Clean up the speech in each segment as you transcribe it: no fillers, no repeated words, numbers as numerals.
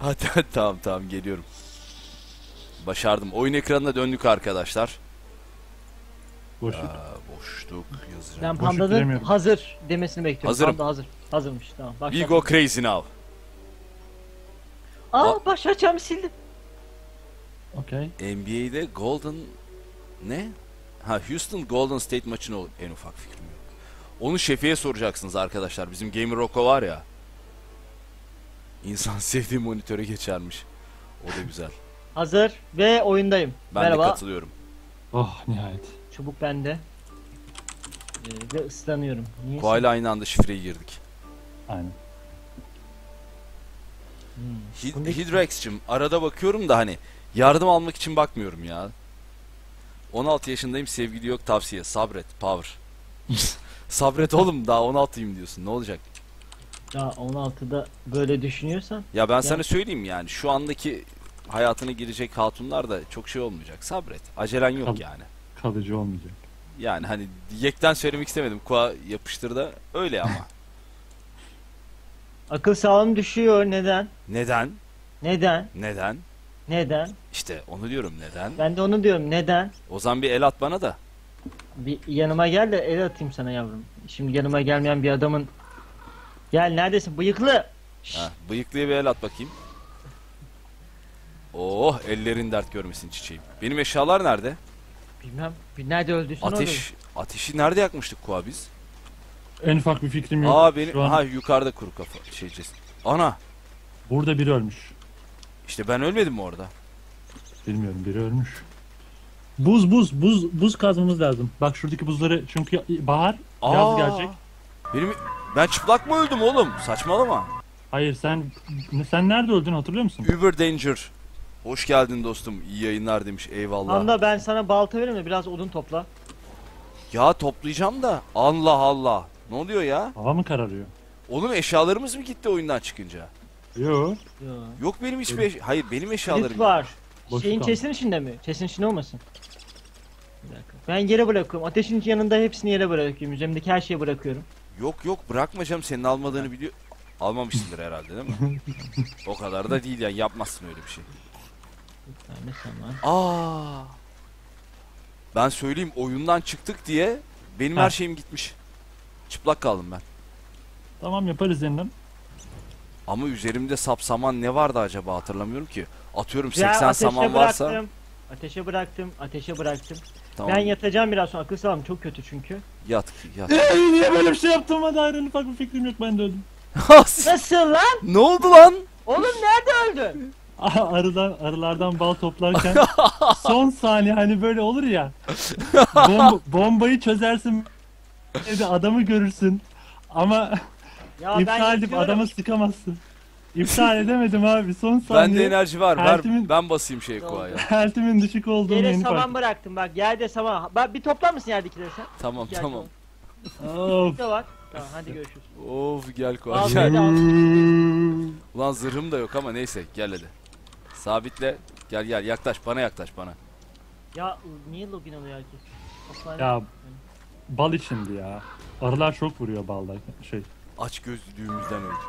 Hadi tamam tamam geliyorum. Başardım. Oyun ekranına döndük arkadaşlar. Boşluk. Boşluk yazacağım. Ben Boşluk Panda'nın giremiyorum. hazır demesini bekliyorum. Hazırım. Panda hazır. Hazırmış tamam. We Başlat. go crazy now. Başlatacağımı sildim. Okey. NBA'de Golden ne? Houston Golden State maçını en ufak fikrim yok. Onu Şefi'ye soracaksınız arkadaşlar. Bizim Gamer Rocco var ya. İnsan sevdiği monitöre geçermiş. O da güzel. Hazır ve oyundayım. Ben de Merhaba. katılıyorum. Oh nihayet. Çubuk bende. Ve ıslanıyorum. Niye? Koayla aynı anda şifreyi girdik. Aynen. Hidrex'cim arada bakıyorum da hani yardım almak için bakmıyorum ya. 16 yaşındayım, sevgili yok, tavsiye. Sabret, power. Sabret oğlum, daha 16'yım diyorsun. Ne olacak? Daha 16'da böyle düşünüyorsan. Ya ben sana söyleyeyim yani şu andaki hayatına girecek hatunlar da çok şey olmayacak. Sabret. Acelen yok Tabii. yani. Kalıcı olmayacak. Yani hani yekten söylemek istemedim. Koa yapıştır da öyle ama. Akıl sağlığım düşüyor. Neden? Neden? Neden? Neden? Neden? İşte onu diyorum neden? Ben de onu diyorum. Neden? O zaman bir el at bana da. Bir yanıma gel de el atayım sana yavrum. Şimdi yanıma gelmeyen bir adamın. Gel neredesin bıyıklı? Ha, bıyıklıya bir el at bakayım. Oh, ellerin dert görmesin çiçeğim. Benim eşyalar nerede? Bilmem. Bir nerede öldüysen orada. Ateşi nerede yakmıştık Koa biz? En ufak bir fikrim yok. Aa benim Şu an yukarıda kuru kafa şeyciz. Ana, burada biri ölmüş. işte ben ölmedim mi orada? Bilmiyorum, biri ölmüş. Buz kazmamız lazım. Bak şuradaki buzları, çünkü bahar, yaz gelecek. Ben çıplak mı öldüm oğlum? Saçmalama. Hayır, sen nerede öldün, hatırlıyor musun? Uber Danger. Hoş geldin dostum. İyi yayınlar demiş. Eyvallah. Anda ben sana balta vereyim de biraz odun topla. Ya toplayacağım da. Allah Allah. Ne oluyor ya? Hava mı kararıyor? Oğlum eşyalarımız mı gitti oyundan çıkınca? Yok. Yo. Yok benim hiçbir hayır benim eşyalarım. Kilit var. Boşluk Şeyin almış. chest'in içinde mi? Chest'in içinde olmasın. Bir dakika. Ben yere bırakıyorum. Ateşin yanında hepsini yere bırakıyorum. Üzerimdeki her şeyi bırakıyorum. Yok bırakma canım, senin almadığını biliyor. Almamışsındır herhalde değil mi? O kadar da değil yani, yapmazsın öyle bir şey. Bir tane saman. Aa. Ben söyleyeyim, oyundan çıktık diye benim Ha. her şeyim gitmiş. Çıplak kaldım ben. Tamam, yaparız yeniden. Ama üzerimde sap saman ne vardı acaba, hatırlamıyorum ki. Atıyorum Ya, 80 ateşe saman varsa. bıraktım. Ateşe bıraktım. Ateşe bıraktım. Tamam. Ben yatacağım biraz sonra. Akıl sağlığım çok kötü çünkü. Yat yat. Niye böyle bir şey yaptığıma dair en ufak bir fikrim yok, ben de öldüm. Nasıl lan? Ne oldu lan? Oğlum nerede öldün? Arılardan bal toplarken son saniye hani böyle olur ya. Bombayı çözersin, adamı görürsün ama Ya iptal edip yatıyorum. adamı sıkamazsın. İptal edemedim abi, son saniye. Bende enerji var. Heltimin- Ben basayım şeye Koa'ya. Heltimin düşük olduğunu Yere yeni saman fark bıraktım bak. Yerde saman. Bak bir toplar mısın yerdekileri sen? Tamam Gel, tamam. ettim. Of. Ne var? Tamam hadi görüşürüz. Of gel Koa Al, gel. hadi al. Ulan zırhım da yok ama neyse, gel hadi. Sabitle. Gel yaklaş bana. Ya niye login oluyor herkes? Hastane- Ya bal içindi ya. Arılar çok vuruyor balda şey. Aç gözlülüğümüzden öldük.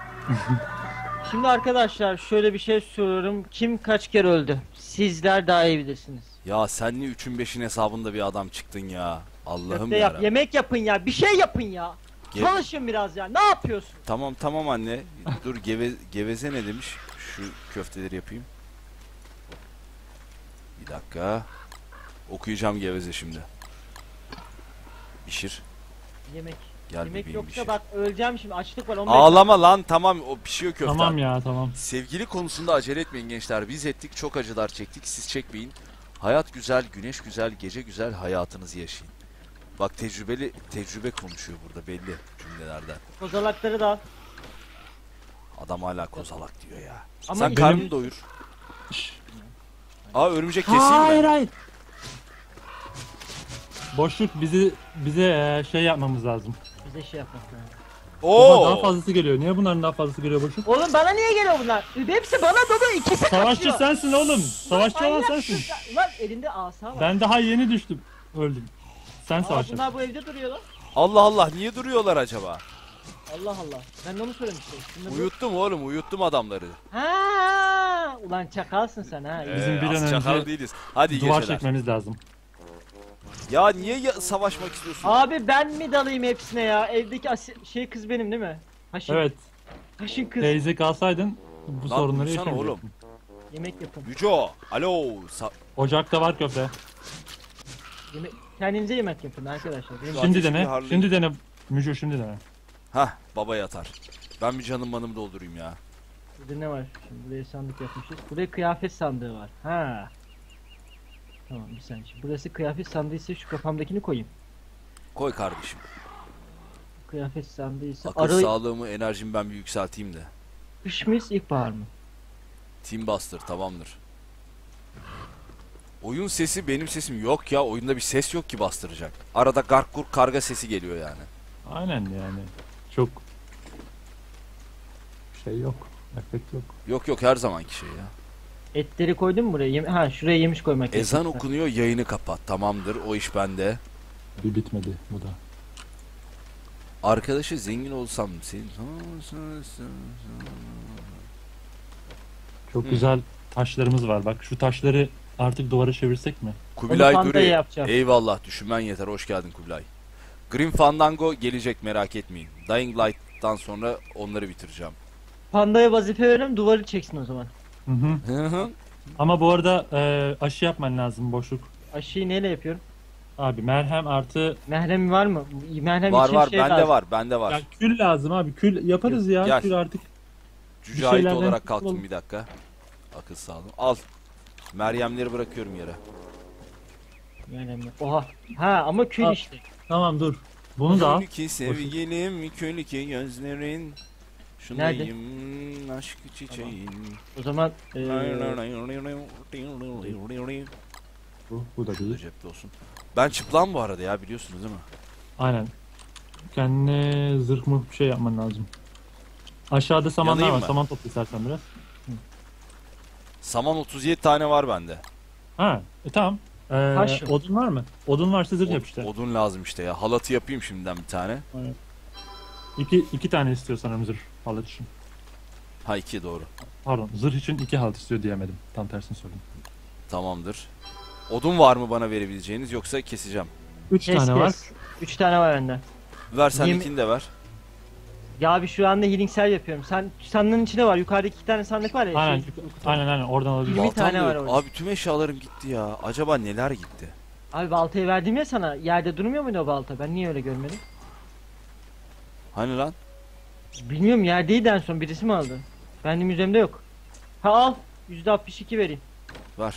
Şimdi arkadaşlar şöyle bir şey soruyorum. Kim kaç kere öldü? Sizler daha iyi bilirsiniz. Ya sen niye 3'ün 5'in hesabında bir adam çıktın ya? Allah'ım Köfte yarabbim. yemek yapın ya. Bir şey yapın ya. Ge- Çalışın biraz ya. Ne yapıyorsun? Tamam anne. Dur geveze ne demiş? Şu köfteleri yapayım. Bir dakika. Okuyacağım geveze şimdi. Pişir. Yemek. Gel Yemek bebeğim yoksa pişir. bak öleceğim şimdi. Açlık var. 15 Ağlama lan, tamam o pişiyor köfte. Tamam ya, tamam. Sevgili konusunda acele etmeyin gençler. Biz ettik, çok acılar çektik. Siz çekmeyin. Hayat güzel, güneş güzel, gece güzel, hayatınızı yaşayın. Bak tecrübe konuşuyor burada belli cümlelerden. Kozalakları da al. Adam hala kozalak diyor ya. Ama Sen benim- karnını doyur. Aa, örümcek keseyim mi? Hayır. Boşluk bize şey yapmamız lazım. Bize şey yapmak lazım. Oha, daha Oo! fazlası geliyor. Niye bunların daha fazlası geliyor Boşluk? Oğlum bana niye geliyor bunlar? Hepsi bana dolu. İkisi Savaşçı kaçıyor. sensin oğlum. Savaşçı olan Manyak sensin. mısın sen? Ulan elinde asa var. Ben daha yeni düştüm. Öldüm. Sen Aa, savaşçısın. bunlar bu evde duruyor lan. Allah Allah, niye duruyorlar acaba? Allah Allah. Ben de onu söylemiştim. Şimdi bu... Uyuttum oğlum, uyuttum adamları. Ha Ulan çakalsın sen ha. Bizim bir an az çakal önce değiliz. Hadi iyi duvar geceler. çekmemiz lazım. Ya niye savaşmak istiyorsun? Abi ben mi dalayım hepsine ya? Evdeki şey kız benim değil mi? Haşin. Evet. Haşin kız. Teyze kalsaydın bu Lan sorunları dursana oğlum. yaşamayacaktın. Yemek yapın. Müco. Alo. Ocakta var köfte. Kendinize yemek yapın arkadaşlar. Benim- Şu Şimdi ateşi bir dene. harlayayım. Şimdi dene. Müco şimdi dene. Hah baba yatar. Ben bir canım manımı doldurayım ya. Burada ne var? Şimdi buraya sandık yapmışız. Buraya kıyafet sandığı var. Ha. Tamam bir saniye. Şimdi burası kıyafet sandığı ise şu kafamdakini koyayım. Koy kardeşim. Kıyafet sandığı ise Akıl arı sağlığımı, enerjimi ben bir yükselteyim de. kış mıyız ilkbahar mı? Team Buster tamamdır. Oyun sesi benim sesim yok ya. Oyunda bir ses yok ki bastıracak. Arada gark gurk karga sesi geliyor yani. Aynen yani. Çok şey yok. Efekt yok. Yok yok her zamanki şey ya. Etleri koydun mu buraya? Ha şuraya yemiş koymak Ezan gerekiyor. okunuyor yayını kapat. Tamamdır o iş bende. Bir bitmedi bu da. Arkadaşı zengin olsam senin... Çok güzel taşlarımız var. Bak şu taşları artık duvara çevirsek mi? Kubilay Onu Fanta'ya Duri. yapacağım. Eyvallah düşünmen yeter. Hoş geldin Kubilay. Grim Fandango gelecek merak etmeyin. Dying Light'tan sonra onları bitireceğim. Pandaya vazife veriyorum duvarı çeksin o zaman. Hı hı. Hı hı. Ama bu arada aşı yapman lazım boşluk. Aşıyı neyle yapıyorum? Abi merhem artı Merhem var mı? Merhem var için var şey bende lazım. var bende var. ya kül lazım abi. Kül yaparız ya. Gel. Kül artık. Cüce bir ait şeylerden olarak kalktım kurtulalım. bir dakika. Akıl sağlığı. Al. Meryemleri bırakıyorum yere. Merhem yok. Oha. Ha ama kül Al. işte. Tamam dur. Bunu da al. Kül ki sevgilim, kül ki gözlerin. Şundayım aşk çiçeğin. O zaman Bu da Bu da değil. cepte olsun. Ben çıplam bu arada ya biliyorsunuz değil mi? Aynen. Kendine zırh mı bir şey yapman lazım. Aşağıda samanlar Yanayım var. mı? Saman topla istersen biraz. Saman 37 tane var bende. Ha, tamam. Taş mı? Odun var mı? Odun varsa zırh yap işte. Odun lazım işte ya. Halatı yapayım şimdiden bir tane. İki tane istiyor sanırım zırh halat için. Ha 2 doğru. Pardon, zırh için 2 halat istiyor diyemedim. Tam tersini söyledim. Tamamdır. Odun var mı bana verebileceğiniz yoksa keseceğim. 3 kes tane var. kes. 3 tane var bende. Ver sen Yirmi- ikini de ver. Ya abi şu anda healing cell yapıyorum. Sen sandığın içinde var. Yukarıdaki 2 tane sandık var ya. Aynen, şey, aynen oradan alabilirsin. 20 tane Baltam da var yok. orada. Abi tüm eşyalarım gitti ya. Acaba neler gitti? Abi baltayı verdim ya sana. Yerde durmuyor muydu o balta? Ben niye öyle görmedim? Hani lan? Bilmiyorum yerdeydi en son birisi mi aldı? Benim üzerimde yok. Ha al. %62 vereyim. Ver.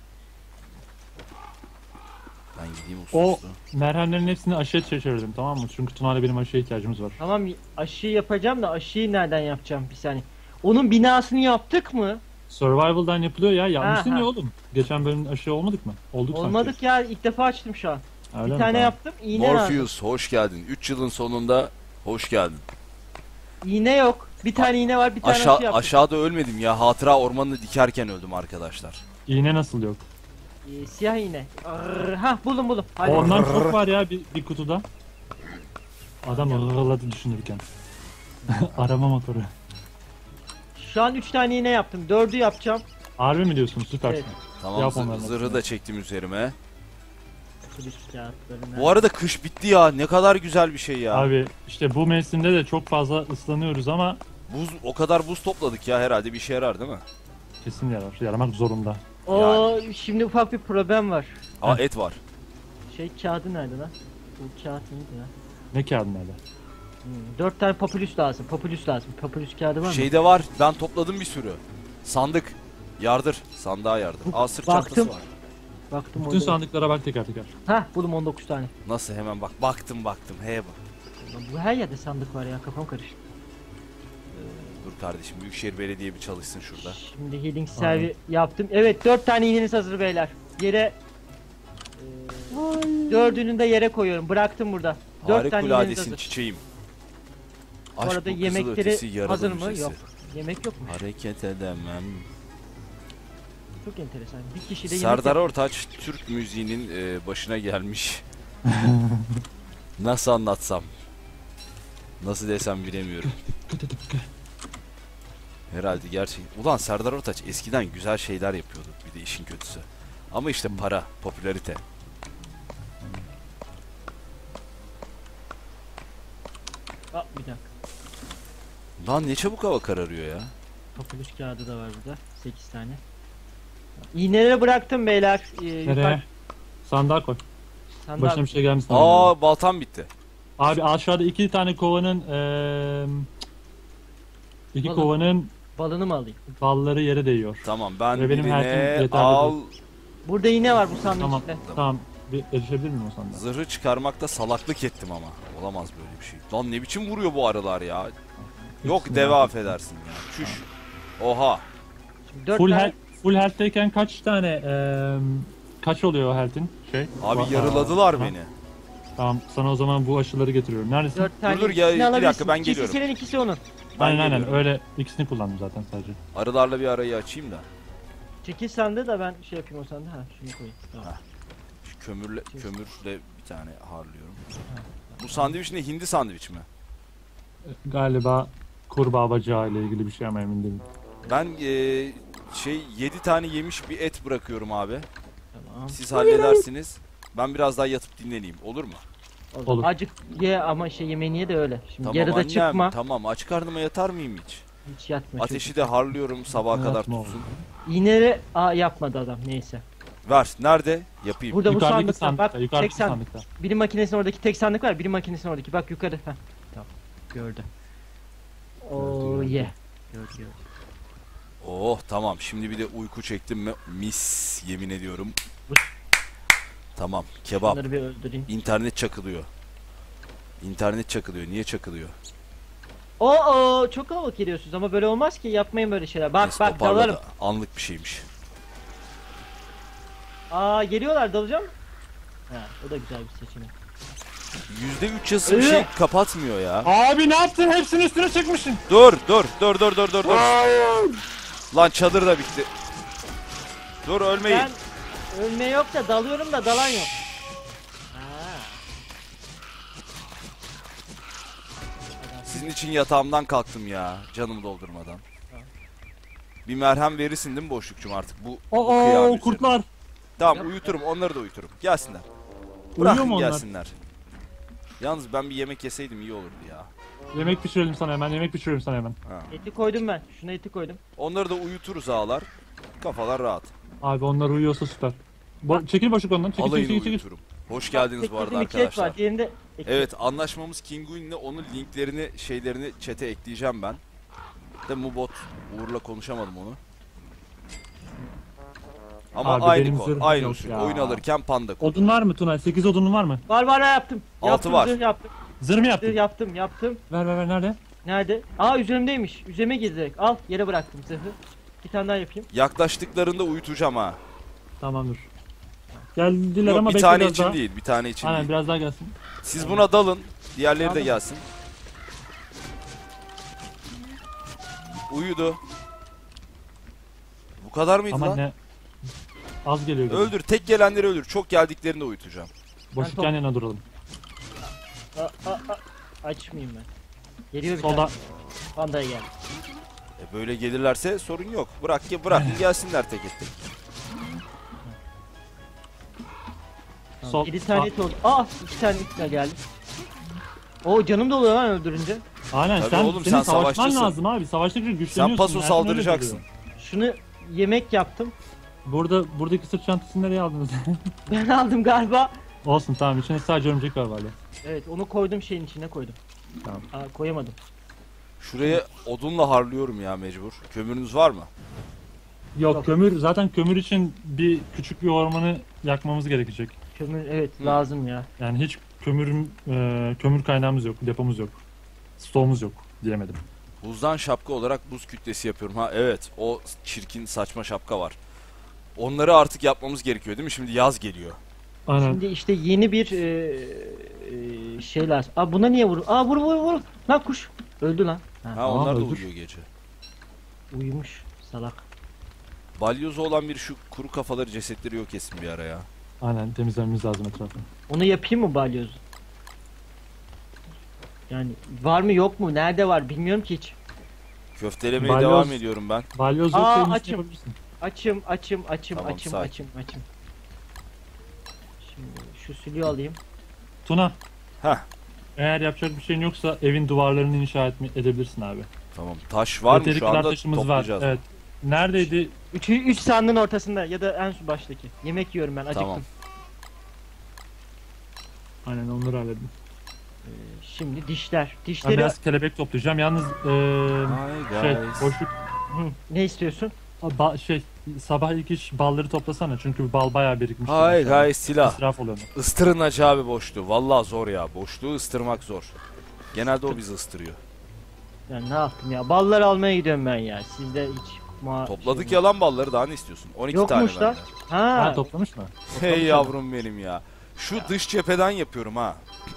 Ben gideyim uslu O uslu. merhemlerin hepsini aşıya çevirdim, tamam mı? Çünkü Tuna'yla benim aşıya ihtiyacımız var. Tamam aşıyı yapacağım da aşıyı nereden yapacağım bir saniye. Onun binasını yaptık mı? Survival'dan yapılıyor ya. Yapmıştın Ha, ya ha. oğlum. Geçen bölüm aşı olmadık mı? Olduk Olmadık ya ilk defa açtım şu an. sanki. Öyle Bir mi? tane Tamam. yaptım iğne lazım. Morpheus hoş geldin. 3 yılın sonunda hoş geldin. İğne yok. Bir tane iğne var bir tane aşı yaptım. Aşağıda ölmedim ya. Hatıra ormanını dikerken öldüm arkadaşlar. İğne nasıl yok? Siyah iğne. Ha buldum. Hadi. Ondan çok var ya bir kutuda. Adam ırgıladı düşünürken. Arama motoru. Şu an 3 tane iğne yaptım. 4'ü yapacağım. Harbi mi diyorsun? Süper. Evet. Tamam Yap onları. zırhı da çektim üzerime. Polis kağıtları Bu arada kış bitti ya. Ne kadar güzel bir şey ya. Abi işte bu mevsimde de çok fazla ıslanıyoruz ama Buz o kadar buz topladık ya herhalde bir işe yarar değil mi? kesin yarar. Yaramak zorunda. O şimdi ufak bir problem var. Aa et var. Şey kağıdı nerede lan? Bu kağıt neydi ya? Ne kağıdın nerede? 4 tane papyrus lazım. Papyrus kağıdı var mı? Şeyde var. Ben topladım bir sürü. Sandık. Yardır. Sandığa yardır. Aa sırt Baktım. çantası var. Baktım Bütün orada. sandıklara bak teker teker. Hah buldum 19 tane. Nasıl hemen bak. Baktım. He bak. Ulan bu her yerde sandık var ya kafam karıştı. Dur kardeşim. Büyükşehir Belediye bir çalışsın şurada. Şimdi healing servi yaptım. Evet 4 tane iğneniz hazır beyler. Yere 4'ünü de yere koyuyorum. Bıraktım burada. 4 tane iğneniz Harikuladesin hazır. çiçeğim. Bu Aşk arada bu kızıl yemekleri ötesi, yaralı hazır mı? müjdesi. Yok. Yemek yok mu? Hareket edemem. Çok enteresan. Bir kişi de yemek Serdar yap- Ortaç Türk müziğinin başına gelmiş. Nasıl anlatsam? Nasıl desem bilemiyorum. Herhalde gerçekten. Ulan Serdar Ortaç eskiden güzel şeyler yapıyordu. Bir de işin kötüsü. Ama işte para, popülarite. Aa, bir dakika. Lan ne çabuk hava kararıyor ya. Kapanış kağıdı da var burada. 8 tane. İğneleri bıraktım beyler. Nereye? Sandığa koy. Sandığa- Başına bir şey gelmiş. Aa baltam bitti. Abi aşağıda 2 tane kovanın iki Balın. kovanın Balını mı alayım? balları yere değiyor. Tamam ben Ve benim her şeyim birine yeterli al. Burada iğne var bu sandığın Tamam. içinde. Tamam. Bir erişebilir miyim o sandığa? Zırhı çıkarmakta salaklık ettim ama. Olamaz böyle bir şey. Lan ne biçim vuruyor bu arılar ya. Yok Hepsini deve merak affedersin ya. Çüş. Oha. Şimdi 4 Full tane health, full health'teyken kaç tane kaç oluyor o health'in? Abi Va- yarıladılar Aa, beni. Tamam sana o zaman bu aşıları getiriyorum. Neredesin? 4 tane dur ya, iğne bir dakika, alabilirsin. ben İkisi geliyorum. senin ikisi onun. Ben Aynen geliyorum. öyle ikisini kullandım zaten sadece. Arılarla bir arayı açayım da. Çekil sandığı da ben şey yapayım o sandığı. Ha şunu koyayım. Tamam. Ha. Şu kömürle bir tane harlıyorum. Bu sandviç ne? Hindi sandviç mi? Galiba kurbağa bacağı ile ilgili bir şey ama emin değilim. Ben 7 tane yemiş bir et bırakıyorum abi. Tamam. Siz halledersiniz. Ben biraz daha yatıp dinleneyim. Olur mu? Olur. Acık ye ama şey yemeğini ye de öyle. Şimdi Tamam yarıda annem. çıkma. Tamam aç karnıma yatar mıyım hiç? Hiç yatma. Ateşi de harlıyorum sabaha kadar Yatma tutsun. oğlum. İğneleri yapmadı adam neyse. Ver. Nerede? Yapayım. Burada bu Yukarıdaki sandıkta bak sandıkta, yukarıdaki tek sandık. sandıkta. Bilim makinesinin oradaki tek sandık var. Bilim makinesinin oradaki bak yukarı. Heh. Tamam. Gördü. Oo gördü. ye. Gördü gördü. Oh tamam. Şimdi bir de uyku çektim mi? Mis yemin ediyorum. Tamam. Kebap. Bunları bir öldüreyim. İnternet çakılıyor. İnternet çakılıyor. Niye çakılıyor? Oo çok kalabalık geliyorsunuz ama böyle olmaz ki yapmayın böyle şeyler. Bak Neyse, bak toparladı. dalarım. Anlık bir şeymiş. Aa geliyorlar dalacağım. Ha o da güzel bir seçenek. %3 yazısı bir şey kapatmıyor ya. Abi ne yaptın? Hepsini üstüne çekmişsin. Dur. Lan çadır da bitti. Dur ölmeyin. Ben ölme yok da dalıyorum da dalan yok. Ha. Sizin için yatağımdan kalktım ya. Canımı doldurmadan. Bir merhem verirsin değil mi boşlukçum artık? Bu kıyağın Oo üzerine. kurtlar. Tamam uyuturum. Onları da uyuturum. Gelsinler. Uyuyor Bırakın mu onlar? gelsinler. Yalnız ben bir yemek yeseydim iyi olurdu ya. Yemek pişirelim sana hemen. Yemek pişirelim sana hemen. Ha. Eti koydum ben. Şuna eti koydum. Onları da uyuturuz ağlar. Kafalar rahat. Abi onlar uyuyorsa süper. Çekil boşluk ondan. Çekil Alayını çekil çekil. uyuturum. Hoş geldiniz bu arada Beklediğim iki et arkadaşlar. var. Diğerinde ek- Evet anlaşmamız Kinguin'le onun linklerini şeylerini chat'e ekleyeceğim ben. De Mubot Uğur'la konuşamadım onu. Ama Abi aynı benim kod, zırhım aynı yok usul. ya. Oyun alırken panda kod. Odun var mı Tunay? 8 odunun var mı? Var yaptım. Altı Yaptım, var. zırh yaptım. Zırh mı Zırh yaptın? yaptım. Ver nerede? Nerede? Aa üzerimdeymiş. Üzerime girdi direkt. Al yere bıraktım zırhı. Bir tane daha yapayım. Yaklaştıklarında uyutacağım ha. Tamamdır. Geldiler Yok ama bir bekle tane biraz için daha. değil, bir tane için Aynen değil. biraz daha gelsin. Siz buna dalın, diğerleri de Tamam. gelsin. Uyudu. Bu kadar mıydı Ama lan? ne? Az geliyor. gibi. Öldür, tek gelenleri öldür. Çok geldiklerinde uyutacağım. Boşluk Ben yan yana duralım. Açmayayım ben. Geliyor bir Solda. tane. Pandaya geldi. Böyle gelirlerse sorun yok. Bırakın gelsinler tek tek. Sol. 7 tane et oldu. Aa 2 tane et daha geldi. Oo canım doluyor lan öldürünce. Aynen Tabii sen, oğlum, senin sen savaşman savaşçısın. lazım abi. Savaştıkça güçleniyorsun. Sen paso Erken saldıracaksın. öyle duruyor. Şunu yemek yaptım. Buradaki sırt çantasını nereye aldınız? Ben aldım galiba. Olsun tamam içinde sadece örümcek var hala. Evet onu koydum şeyin içine koydum. Tamam. Aa koyamadım. Şuraya odunla harlıyorum ya mecbur. Kömürünüz var mı? Yok kömür zaten kömür için küçük bir ormanı yakmamız gerekecek. Kömür evet lazım ya. Yani hiç kömür kaynağımız yok, depomuz yok. Stoğumuz yok diyemedim. Buzdan şapka olarak buz kütlesi yapıyorum. Ha evet o çirkin saçma şapka var. Onları artık yapmamız gerekiyor değil mi? Şimdi yaz geliyor. Aynen. Şimdi işte yeni bir şey lazım. Aa buna niye vur? Aa vur. Lan kuş. Öldü lan. Ha, Ha onlar da öldür. uyuyor gece. uyumuş salak. Balyozu olan bir şu kuru kafaları cesetleri yok etsin bir ara ya. Aynen temizlememiz lazım etrafı. Onu yapayım mı balyoz? Yani var mı yok mu? Nerede var bilmiyorum ki hiç. Köftelemeye Balyoz- devam ediyorum ben. Balyoz Aa, yoksa yenisini açım. yapabilirsin. Tamam, sakin. açım. Şimdi şu sülüğü alayım. Tuna, Heh. eğer yapacak bir şeyin yoksa evin duvarlarını inşa edebilirsin abi. Tamam. Taş var mı Yeteri şu kadar anda? taşımız var. Toplayacağız. Evet. Neredeydi? Üç sandığın ortasında ya da en şu baştaki. Yemek yiyorum ben, acıktım. Tamam. Aynen onları hallettim. Şimdi dişler. Ben Dişleri... biraz kelebek toplayacağım. Yalnız Hi şey guys. boşluk Hı, ne istiyorsun? sabah ilk iş balları toplasana çünkü bal bayağı birikmiş. Hay hay silah. İsraf oluyor. Istırın Hacı abi boşluğu. Vallahi zor ya. Boşluğu ıstırmak zor. Genelde o bizi ıstırıyor. Ya ne yaptım ya? Balları almaya gidiyorum ben ya. Sizde hiç Topladık şey- yalan balları, daha ne istiyorsun? 12 tane Yokmuş lan. bende. Ha. Ha toplamış mı? Hey yavrum benim ya. Şu dış cepheden yapıyorum ha.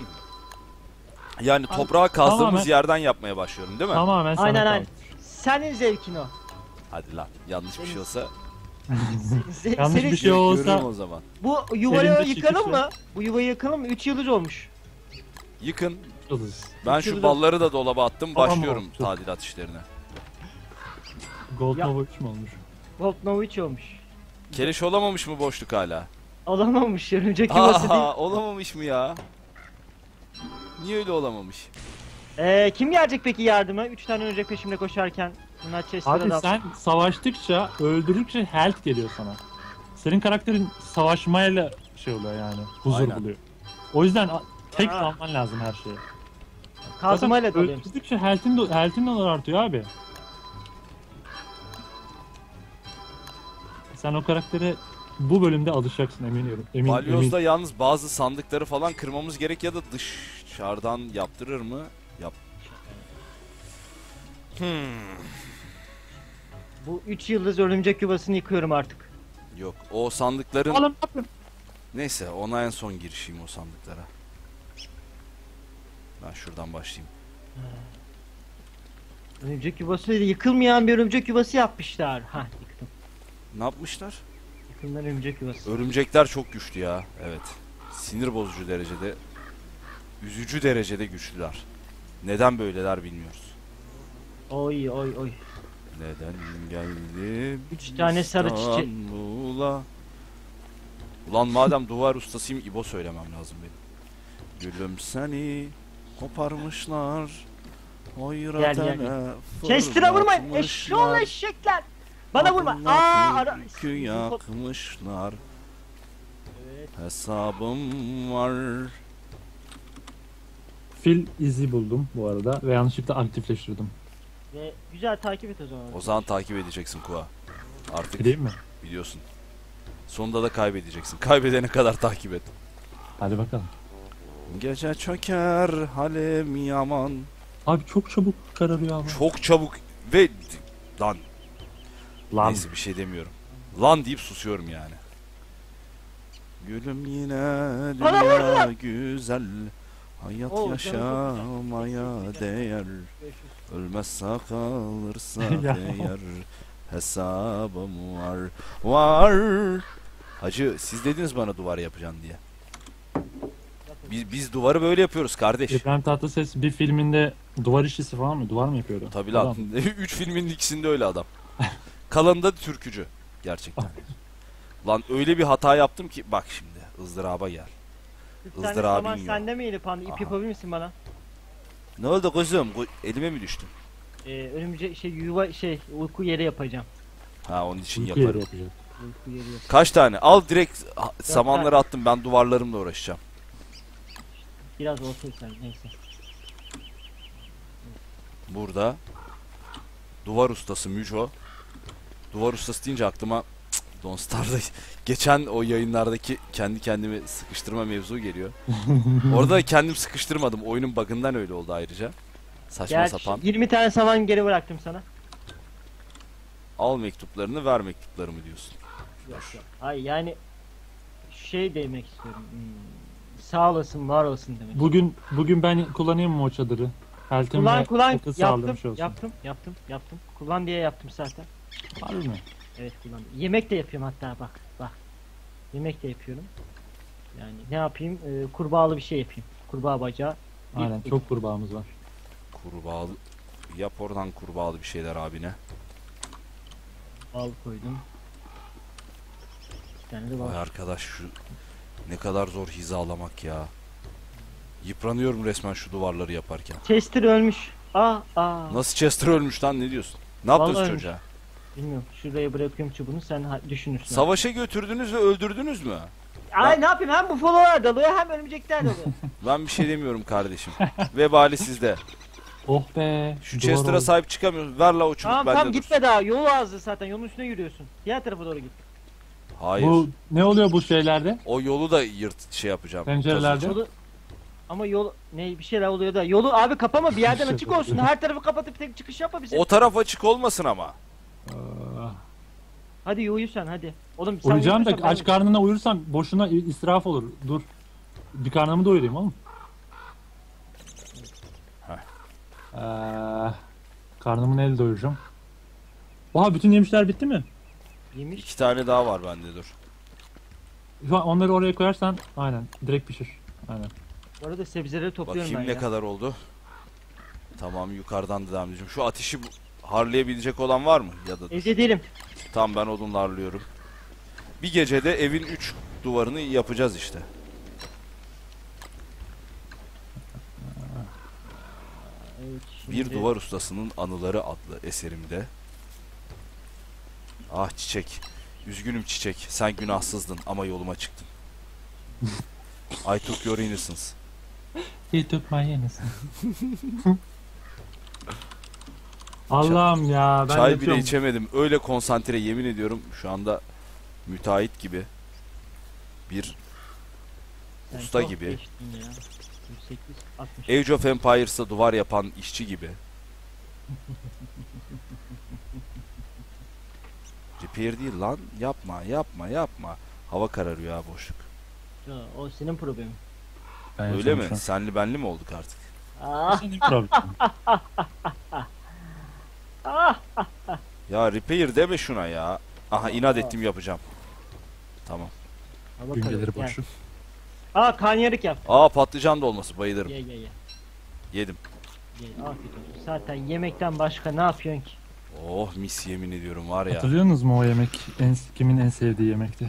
Yani toprağı kazdığımız Tamamen- yerden yapmaya başlıyorum değil mi? Tamamen sana Aynen kalmış. aynen. Senin zevkin o. Hadi lan, yanlış bir şey olsa Yanlış Senin- bir şey olsa görürüm o zaman. Bu yuvayı Elinde yıkalım çekişle. mı? Bu yuvayı yıkalım mı? 3 yıldız olmuş. Yıkın. yıldız. Ben Yıkıldı. şu balları da dolaba attım. Tamam, Başlıyorum oldu. tadilat işlerine. Gold Ya. Nova 3 mü olmuş? Voltnovic olmuş. Keleş olamamış mı boşluk hala? Alamamış. Örümcek yuvası değil. Aa, olamamış mı ya? Niye öyle olamamış? Kim gelecek peki yardıma? 3 tane örümcek peşimde koşarken. Bunlar chest'lere Abi dal. sen savaştıkça, öldürdükçe health geliyor sana. Senin karakterin savaşmayla şey oluyor yani, huzur Aynen. buluyor. O yüzden tek Aa. alman lazım her şeye. Kazmayla Zaten dalıyorum. öldürdükçe health'in de artıyor abi. Sen o karaktere bu bölümde alışacaksın eminim. Emin. Balyoz'da yalnız bazı sandıkları falan kırmamız gerek ya da dışarıdan yaptırır mı? Yap. Bu 3 yıldız örümcek yuvasını yıkıyorum artık. Yok, o sandıkların... Oğlum ne yapıyorsun? Neyse, ona en son girişeyim o sandıklara. Ben şuradan başlayayım. Örümcek yuvası yıkılmayan bir örümcek yuvası yapmışlar. Ha yıktım. Ne yapmışlar? Yıkılmayan örümcek yuvası. Örümcekler çok güçlü ya. Evet. Sinir bozucu derecede, üzücü derecede güçlüler. Neden böyleler bilmiyoruz. Oy oy oy. Neden geldim 3 tane sarı çiçek. İstanbul'a? Ulan madem duvar ustasıyım, İbo söylemem lazım benim. Gülüm seni koparmışlar. Gel, gel. Chest'ine vurmayın. Eşşoğlu eşekler. Bana vurma. Ara. Türkü yakmışlar. Evet. Hesabım var. Fil izi buldum bu arada ve yanlışlıkla aktifleştirdim. Ve güzel takip et o zaman. O zaman takip edeceksin Kua. Artık Değil mi? biliyorsun. Sonunda da kaybedeceksin. Kaybedene kadar takip et. Hadi bakalım. Gece çöker halim yaman. Abi çok çabuk kararıyor ama. Çok çabuk ve lan Lan. neyse bir şey demiyorum. Lan deyip susuyorum yani. Gülüm yine Bana dünya güzel. Hayat Oo, yaşamaya değer. Ölmezse kalırsa Ya. değer. Hesabım var. Var. Hacı siz dediniz bana duvar yapacaksın diye. Biz duvarı böyle yapıyoruz kardeş. İbrahim Tatlıses bir filminde duvar işçisi falan mı? Duvar mı yapıyordu? Tabii lan. Adam. 3 filmin ikisinde öyle adam. Kalanında da türkücü. Gerçekten. Lan öyle bir hata yaptım ki bak şimdi ızdıraba gel. 40 tane ızdırabın saman yok. sende miydi panda? İp Aha. yapabilir misin bana? Ne oldu kuzum? Elime mi düştün? Örümcek yuva uyku yeri yapacağım. Ha onun için Uyku yeri yaparım. yapacak. Uyku yeri yap. Kaç tane? Al direkt samanları attım, ben duvarlarımla uğraşacağım. Biraz olsun sen neyse. Burada duvar ustası Müco. Duvar ustası deyince aklıma Don't Star'da geçen o yayınlardaki kendi kendimi sıkıştırma mevzu geliyor. Orada da kendim sıkıştırmadım. Oyunun bug'ından öyle oldu ayrıca. Saçma Gel sapan. 20 tane saman geri bıraktım sana. Al mektuplarını, ver mektuplarımı diyorsun. Yok yok. Hayır yani demek istiyorum. Sağ olasın, var olsun demek. Bugün ben kullanayım mı o çadırı? Health'im Kullan ve fokus sağlamış yaptım, olsun. yaptım. Kullan diye yaptım zaten. Harbi mi? Evet kullan. Yemek de yapıyorum hatta bak. Yemek de yapıyorum. Yani ne yapayım? Kurbağalı bir şey yapayım. Kurbağa bacağı. Aynen çok kurbağamız var. Kurbağalı Yap oradan kurbağalı bir şeyler abine. Bal koydum. Bir tane de bal. Vay arkadaş şu ne kadar zor hizalamak ya. Yıpranıyorum resmen şu duvarları yaparken. Chester ölmüş. Aa. Nasıl Chester ölmüş lan, ne diyorsun? Ne yaptınız Vallahi çocuğa? Bilmiyorum. Şuraya bırakıyorum çubuğunu, sen düşünürsün. Savaşa götürdünüz ve öldürdünüz mü? Ay ne yapayım, hem bufalolar dalıyor hem örümcekler dalıyor. Ben bir şey demiyorum kardeşim. Vebali sizde. Oh be. Şu duvar Chester'a oldu. sahip çıkamıyoruz. Ver la o çubuk Tamam bende tamam, dursun. gitme daha. Yol ağzı zaten. Yolun üstüne yürüyorsun. Diğer tarafa doğru git. Hayır. Bu ne oluyor bu şeylerde? O yolu da şey yapacağım. Pencerelerde. Yolu... Ama yol ne bir şeyler oluyor da. Yolu abi kapama, bir yerden açık olsun. Her tarafı kapatıp tek çıkış yapma bize. O taraf açık olmasın ama. Aa, Hadi uyu sen hadi. Oğlum sen uyuyacağım da uyursan ben aç karnına uyursam boşuna israf olur. Dur. Bir karnımı doyurayım oğlum. Karnımı neyle doyuracağım? Oha, bütün yemişler bitti mi? yemiş. 2 tane daha var bende, dur. Şu an onları oraya koyarsan aynen direkt pişir. Aynen. Bu arada sebzeleri topluyorum Bakayım ben ne ya. kadar oldu. Tamam, yukarıdan da devam edeceğim. Şu ateşi harlayabilecek olan var mı? Ya da Evde değilim. tamam, ben odunla harlıyorum. Bir gecede evin 3 duvarını yapacağız işte. Evet, Bir şimdi- Duvar Ustasının Anıları adlı eserimde. Ah Çiçek. Üzgünüm Çiçek. Sen günahsızdın ama yoluma çıktın. I took your innocence. He took my innocence. Allah'ım ya, ben Çay bile yatıyorum. içemedim. Öyle konsantre, yemin ediyorum şu anda müteahhit gibi. Bir Sen usta çok gibi. geçtin ya. 108, 60. Age of Empires'ta duvar yapan işçi gibi. Repair değil lan. Yapma. Hava kararıyor ya, boşluk. Ya, o senin problemin. Ben Öyle yatıyorum mi? şu an. Senli benli mi olduk artık? Ah, Senin problemin. ah. Ya repair deme şuna ya. Aha, inat ettim, yapacağım. Tamam. Hava Gün kararıyor, gelir gel. boşu. Karnıyarık yap. Aa, patlıcan dolması, bayılırım. Ye. Yedim. Afiyet olsun. Zaten yemekten başka ne yapıyorsun ki? Oh mis, yemin ediyorum var ya. Hatırlıyorsunuz mu o yemek? Kimin en sevdiği yemekti?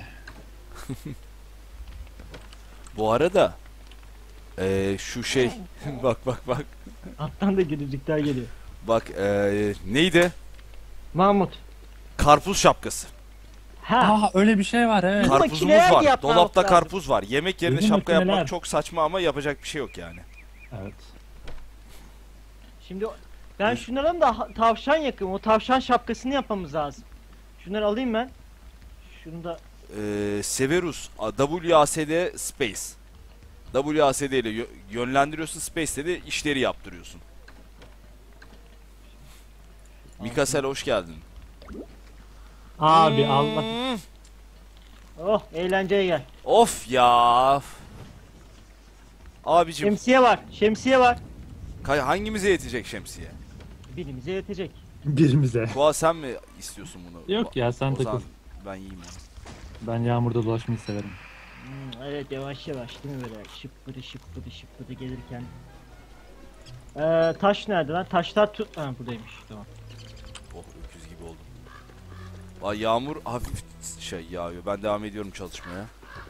Bu arada şu şey bak. Alttan da gülücükler geliyor. Bak neydi? Mahmut. Karpuz şapkası. Ha. Aa, öyle bir şey var evet. Kar- Karpuzumuz makineler var. yapmak Dolapta lazım. karpuz var. Yemek yerine Bizim şapka makineler. yapmak çok saçma ama yapacak bir şey yok yani. Evet. Şimdi ben şunların da tavşan yakım. O tavşan şapkasını yapmamız lazım. Şunları alayım ben. Şunu da Severus WASD Space. WASD ile yönlendiriyorsun, Space'te de işleri yaptırıyorsun. Mikasel hoş geldin. Abi Allah. oh, eğlenceye gel. Of ya. Abicim Şemsiye var. hangimize yetecek şemsiye? Birimize yetecek. Birimize. Koa, sen mi istiyorsun bunu? Yok ya, sen O takıl. zaman ben yiyeyim onu. Ben yağmurda dolaşmayı severim. Evet, yavaş değil mi böyle şıppıdı gelirken. Taş nerede lan? Taşlar buradaymış, tamam. Oh, öküz gibi oldum. Vay, yağmur hafif yağıyor. Ben devam ediyorum çalışmaya.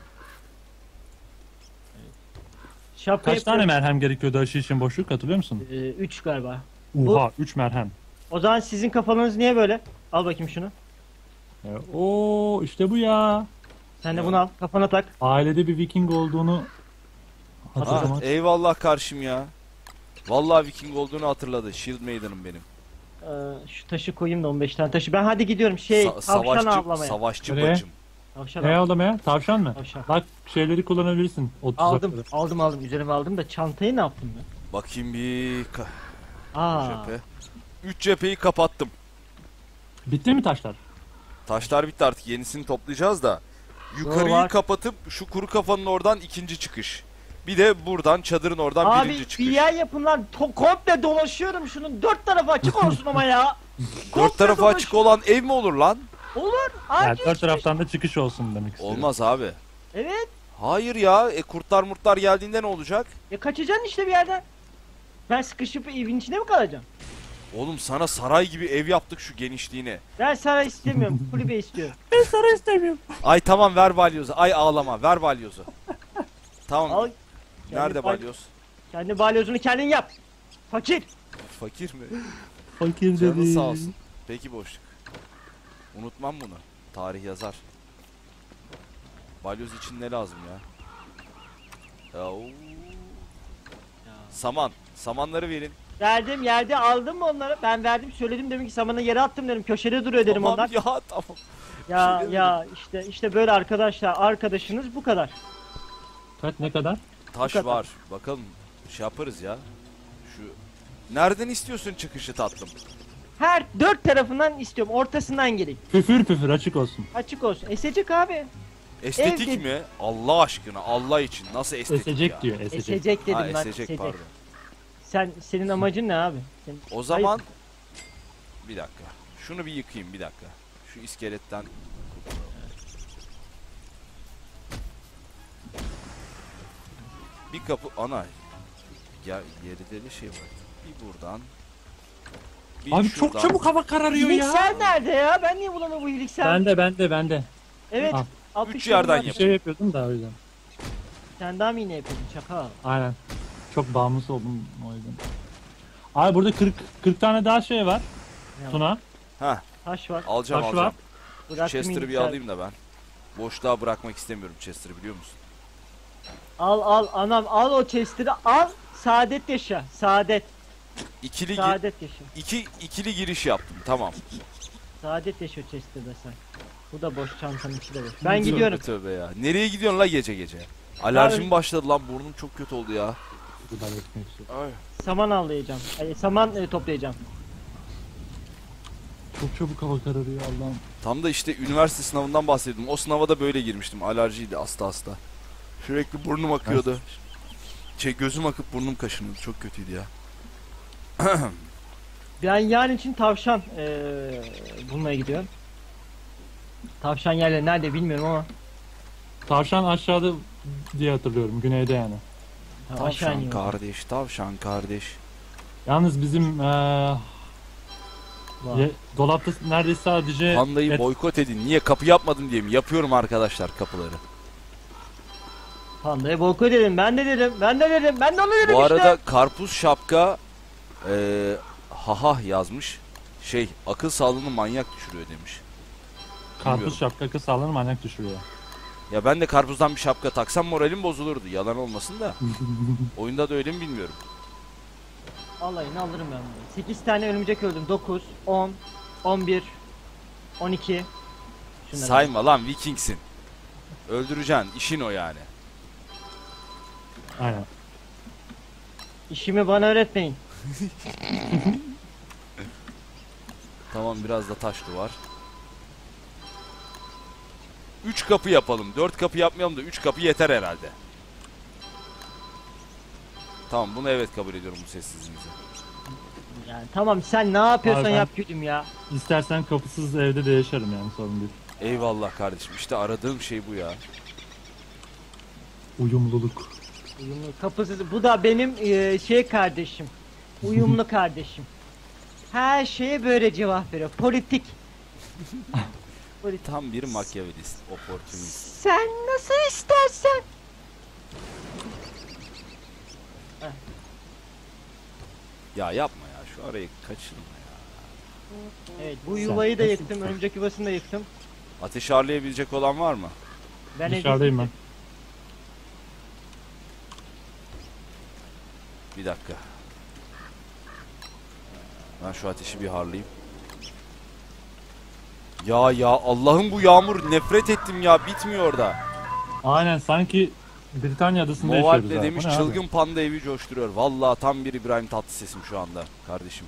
Şapka Kaç tane merhem gerekiyordu aşı için boşluk, hatırlıyor musun? 3 galiba. Oha, 3 merhem. O zaman sizin kafanız niye böyle? Al bakayım şunu. Oo, işte bu ya. Sen de bunu al, kafana tak. Ailede bir Viking olduğunu hatırlamak. Eyvallah karşım ya. Vallahi Viking olduğunu hatırladı. Shield Maiden'ım benim. Şu taşı koyayım da 15 tane taşı. Ben hadi gidiyorum tavşan avlamaya. Savaşçı Nereye? bacım. Tavşan Ne av- aldım ya? Tavşan mı? Tavşan. Bak, şeyleri kullanabilirsin. 30 Aldım, aldım. Üzerime aldım da çantayı ne yaptım ben? Bakayım bir Aa, cephe. 3 cepheyi kapattım. Bitti mi taşlar? Taşlar bitti, artık yenisini toplayacağız da. Yukarıyı var. kapatıp şu kuru kafanın oradan ikinci çıkış. Bir de buradan çadırın oradan abi birinci bir çıkış. yer yapın lan. Komple dolaşıyorum şunun. 4 tarafı açık olsun ama ya. Dört Komple tarafı dolaş- açık olan ev mi olur lan? Olur. Yani Acil dört çıkış. taraftan da çıkış olsun demek istiyorum. Olmaz abi. Evet. Hayır ya. Kurtlar murtlar geldiğinde ne olacak? Kaçacaksın işte bir yerden. Ben sıkışıp evin içinde mi kalacağım? Oğlum sana saray gibi ev yaptık şu genişliğine. Ben saray istemiyorum. Kulübe istiyorum. Ben sana istemiyorum. Ay tamam ver balyozu. Ay ağlama ver balyozu. Tamam. Al. Nerede Kendi balyoz? Kendi balyozunu kendin yap. Fakir. Fakir mi? Fakir Canın dedi. sağ olsun. Peki boşluk. Unutmam bunu. Tarih yazar. Balyoz için ne lazım ya? Oo. Saman. Samanları verin. Verdim yerde aldım mı onları? Ben verdim söyledim dedim ki samanı yere attım dedim. Köşede duruyor dedim Tamam onlar. ya tamam. Ya şey ya işte böyle arkadaşlar. Arkadaşınız bu kadar. Kaç ne kadar? Taş kadar. var. Bakalım şey yaparız ya. Şu nereden istiyorsun çıkışı tatlım? Her dört tarafından istiyorum. Ortasından gelin. Püfür püfür açık olsun. Açık olsun. Esecek abi. Estetik Evde- mi? Allah aşkına Allah için nasıl estetik Esecek ya? diyor esecek. Esecek dedim Ha, ben. esecek Esecek. pardon. Senin amacın ne abi? O zaman bir dakika. Şunu bir yıkayayım bir dakika. Şu iskeletten bir kapı ana. Ya geride de şey var. Bir buradan. Bir Abi şuradan. çok çabuk hava kararıyor İliksel ya. nerede ya? Ben niye bulamıyorum bu iliksel? Bende. Evet. Al. 60 Üç yerden yıllar- Bir yap. şey yapıyordum da o yüzden. Sen daha mı iğne yapıyordun çakal? Aynen. Çok bağımlısı oldum o yüzden. Abi burada 40 tane daha şey var. Ne var? Tuna. Ha, Taş var. alacağım Taş alacağım. var. Bıraktım Chester'ı bir iliksel. alayım da ben. Boşluğa bırakmak istemiyorum Chester'ı biliyor musun? Al anam al o chester'ı al. Saadet yaşa. Saadet. Saadet yaşa. İkili giriş yaptım tamam. Saadet yaşa o chester'da sen. Bu da boş çantanın içi de boş. Ben gidiyorum. Tövbe tövbe ya. Nereye gidiyorsun la gece gece? Alerjim başladı lan burnum çok kötü oldu ya. Bu da ekmek su. Ay. Saman avlayacağım. Saman toplayacağım. Çok çabuk hava kararıyor Allah'ım. Tam da işte üniversite sınavından bahsediyordum. O sınava da böyle girmiştim. Alerjiydi hasta. Sürekli burnum akıyordu. Gözüm akıp burnum kaşınıyordu. Çok kötüydü ya. Ben yarın için tavşan bulmaya gidiyorum. Tavşan yerleri nerede bilmiyorum ama. Tavşan aşağıda diye hatırlıyorum. Güneyde yani. Ha, aşağı Tavşan iniyor. kardeş, tavşan kardeş. Yalnız bizim Vay. dolapta neredeyse sadece Pandayı et- boykot edin. Niye kapı yapmadım diye mi? Yapıyorum arkadaşlar kapıları. Panda'ya boykot dedim. Ben de dedim. Ben de onu dedim Bu işte. arada karpuz şapka haha yazmış. Akıl sağlığını manyak düşürüyor demiş. karpuz bilmiyorum. şapka kız sağlığını manyak düşürüyor. Ya ben de karpuzdan bir şapka taksam moralim bozulurdu. Yalan olmasın da. Oyunda da öyle mi bilmiyorum. Alayını alırım ben bunu. 8 tane örümcek öldüm. 9, 10, 11, 12. Şunları. Sayma lan Vikingsin. Öldüreceksin. İşin o yani. Aynen. İşimi bana öğretmeyin. Tamam biraz da taş duvar. 3 kapı yapalım. 4 kapı yapmayalım da 3 kapı yeter herhalde. Tamam bunu evet kabul ediyorum bu sessizliğinizi. Yani tamam sen ne yapıyorsan Abi ben- yap gülüm ya. İstersen kapısız evde de yaşarım yani sorun değil. Eyvallah kardeşim. İşte aradığım şey bu ya. Uyumluluk. Uyumlu kapısız. Bu da benim kardeşim. Uyumlu kardeşim. Her şeye böyle cevap veriyor. Politik. Politik. Tam bir makyavelist, opportunist. Sen nasıl istersen. Ya yapma ya şu arayı kaçırma ya. Evet bu Sen yuvayı da nasıl yıktım. istersen. Örümcek yuvasını da yıktım. Ateş ağırlayabilecek olan var mı? Ben Dışarıdayım ben. evde- Bir dakika. Ben şu ateşi bir harlayayım. Ya Allah'ım bu yağmur nefret ettim ya bitmiyor da. Aynen sanki Britanya adasında Moval yaşıyoruz de abi. demiş Bu ne abi? çılgın panda evi coşturuyor. Vallahi tam bir İbrahim Tatlıses'im şu anda kardeşim.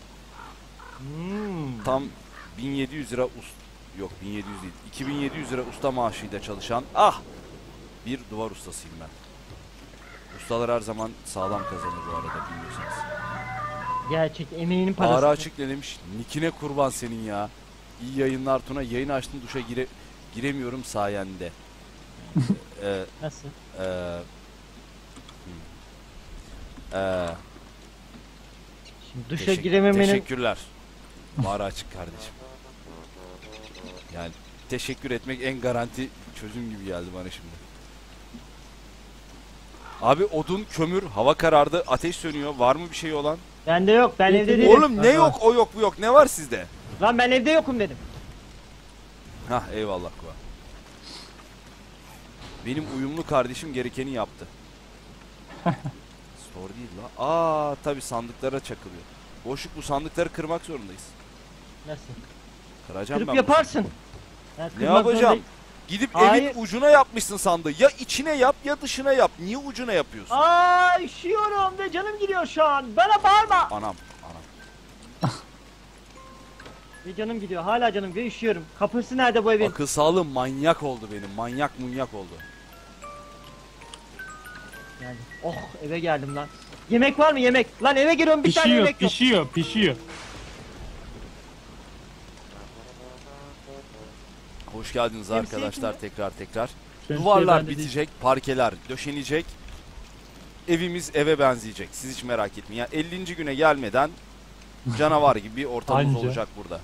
Tam 1700 lira yok 1700 değil 2700 lira usta maaşıyla çalışan bir duvar ustasıyım ben. Ustalar her zaman sağlam kazanır bu arada bilmiyorsanız. Gerçek emeğinin parası. Ağrı açık ne demiş? Nikine kurban senin ya. İyi yayınlar Tuna. Yayın açtım duşa giremiyorum sayende. Nasıl? Eee Şimdi duşa girememenin Teşekkürler. Mağara açık kardeşim. Yani teşekkür etmek en garanti çözüm gibi geldi bana şimdi. Abi odun, kömür, hava karardı, ateş sönüyor. Var mı bir şey olan? bende yok. Ben evde değilim. Oğlum ne yok, o yok, bu yok. Ne var sizde? Lan ben evde yokum dedim. Hah eyvallah Kuva. Benim uyumlu kardeşim gerekeni yaptı. Store değil la. Aa tabi sandıklara çakılıyor. Boşluk, bu sandıkları kırmak zorundayız. Nasıl? Kıracağım Kırıp ben. yaparsın. Ben Ne kırmak yapacağım? zorundayım. Gidip Hayır. evin ucuna yapmışsın sandığı. Ya içine yap ya dışına yap. Niye ucuna yapıyorsun? Aa üşüyorum ve canım gidiyor şu an. Bana bağırma. Anam. Ve canım gidiyor. Hala canım gidiyor. Üşüyorum. Kapısı nerede bu evin? Akıl sağlığım manyak oldu benim. Manyak oldu. Geldim. Oh eve geldim lan. Yemek var mı yemek? Lan eve giriyorum bir tane Pişiyor, yemek yok. pişiyor. Hoş geldiniz Temsil arkadaşlar kimde? tekrar. Şemsiye Duvarlar bende değil. bitecek, parkeler döşenecek. Evimiz eve benzeyecek. Siz hiç merak etmeyin. Yani 50. güne gelmeden canavar gibi bir ortamımız Anca. olacak burada.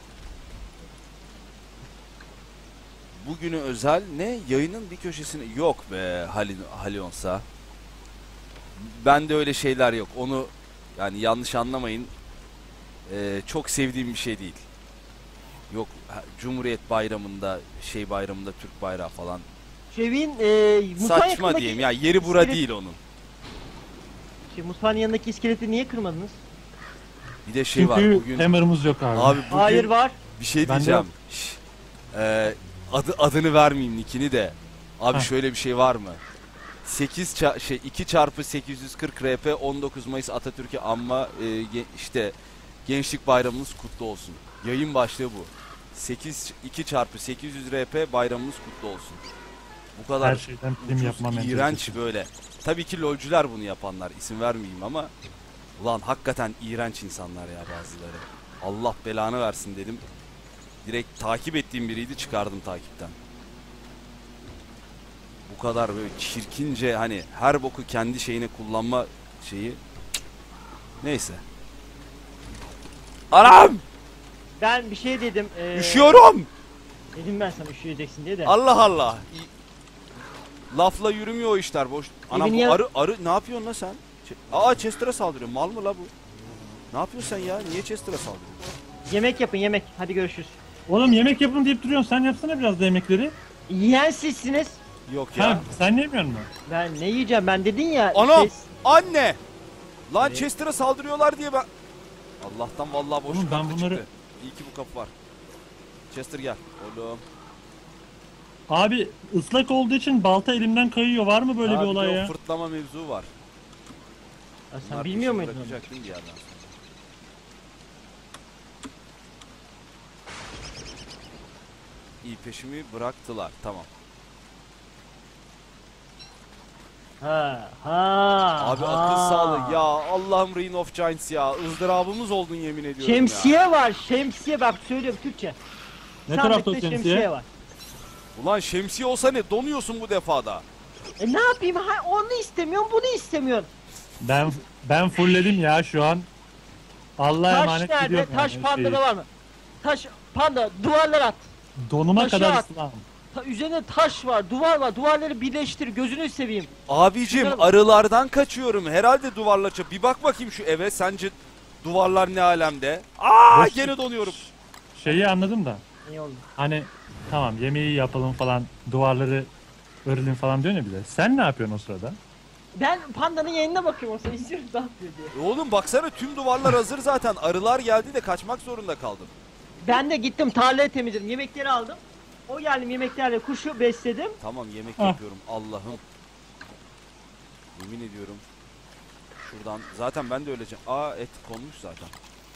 Bugünü özel ne? Yayının bir köşesine... Yok be Halionsa. Bende öyle şeyler yok. Onu yani yanlış anlamayın. Çok sevdiğim bir şey değil. Yok Cumhuriyet Bayramı'nda bayramında Türk bayrağı falan. Şu evin mutfağın Saçma yakındaki- diyeyim ya, yeri bura iskelet- değil onun. Mutfağın yanındaki iskeleti niye kırmadınız? Bir de var Çünkü bugün. hammer'ımız yok abi. Abi bugün Hayır var. bir şey Bende diyeceğim. yok. Şş, adını vermeyeyim nickini de. Abi Heh. şöyle bir şey var mı? 2 çarpı 840 RP 19 Mayıs Atatürk'ü anma işte Gençlik Bayramınız kutlu olsun. Yayın başlığı bu. 2 çarpı 800 RP bayramınız kutlu olsun. Bu kadar Her şeyden film ucuz, yapma iğrenç mentalitesi. böyle. Tabii ki lolcular bunu yapanlar. İsim vermeyeyim ama ulan hakikaten iğrenç insanlar ya bazıları. Allah belanı versin dedim. Direkt takip ettiğim biriydi, çıkardım takipten. Bu kadar böyle çirkince hani her boku kendi şeyine kullanma şeyi. Neyse. Anam! Ben bir şey dedim. Üşüyorum! Dedim ben sana üşüyeceksin diye de. Allah Allah. Lafla yürümüyor o işler boş. Anam Evin bu ya- arı ne yapıyorsun lan sen? Aa Chester'a saldırıyor. Mal mı la bu? Ne yapıyorsun sen ya? Niye Chester'a saldırıyorsun? Yemek yapın yemek. Hadi görüşürüz. Oğlum yemek yapın deyip duruyorsun. Sen yapsana biraz da yemekleri. Yiyen sizsiniz. Yok ya. Ha, sen yemiyor musun? Ben ne yiyeceğim ben dedin ya. Anam! şey- Anne! Lan Ne? Chester'a saldırıyorlar diye ben... Allah'tan vallahi boş Oğlum ben kapı bunları- çıktı. İyi ki bu kapı var. Chester gel. Oğlum. Abi ıslak olduğu için balta elimden kayıyor. Var mı böyle Abi bir olay de o ya? fırtlama mevzu var. Ya sen Bunlar bilmiyor peşini muydun onu? bırakacak değil mi bir yerden sonra? İyi peşimi bıraktılar. Tamam. Ha. Abi akıl sağlığı ya, Allah'ım Reign of Giants ya, ızdırabımız oldun yemin ediyorum ya. Şemsiye var. Şemsiye bak söylüyorum Türkçe. Ne Sandıkta tarafta o şemsiye? var. Ulan şemsiye olsa ne, donuyorsun bu defada. Ne yapayım? Ha, onu istemiyorum, bunu istemiyorum. Ben fullledim ya şu an. Allah'a Taş emanet nerede? gidiyorum. Taş yani pandada şeyi. var mı? Taş panda duvarlar at. Donuma Taşı kadar at. ıslam. Üzerine taş var, duvar var. Duvarları birleştir. Gözünü seveyim. Abicim Şunlara bak. arılardan kaçıyorum herhalde duvarla bir bak bakayım şu eve, sence duvarlar ne alemde? Aa Boş- gene donuyorum. Şeyi anladım da. İyi oldu. Hani tamam yemeği yapalım falan. Duvarları örülün falan diyor ya bir de. Sen ne yapıyorsun o sırada? Ben pandanın yayınına bakıyorum olsa izliyorum ne yapıyor diye. Oğlum baksana tüm duvarlar hazır zaten, arılar geldi de kaçmak zorunda kaldım. Ben de gittim tarlayı temizledim. Yemekleri aldım. O geldim yemeklerle kuşu besledim. Tamam yemek Ah. yapıyorum Allah'ım. Yemin ediyorum. Şuradan zaten ben de öleceğim. Aa et konmuş zaten.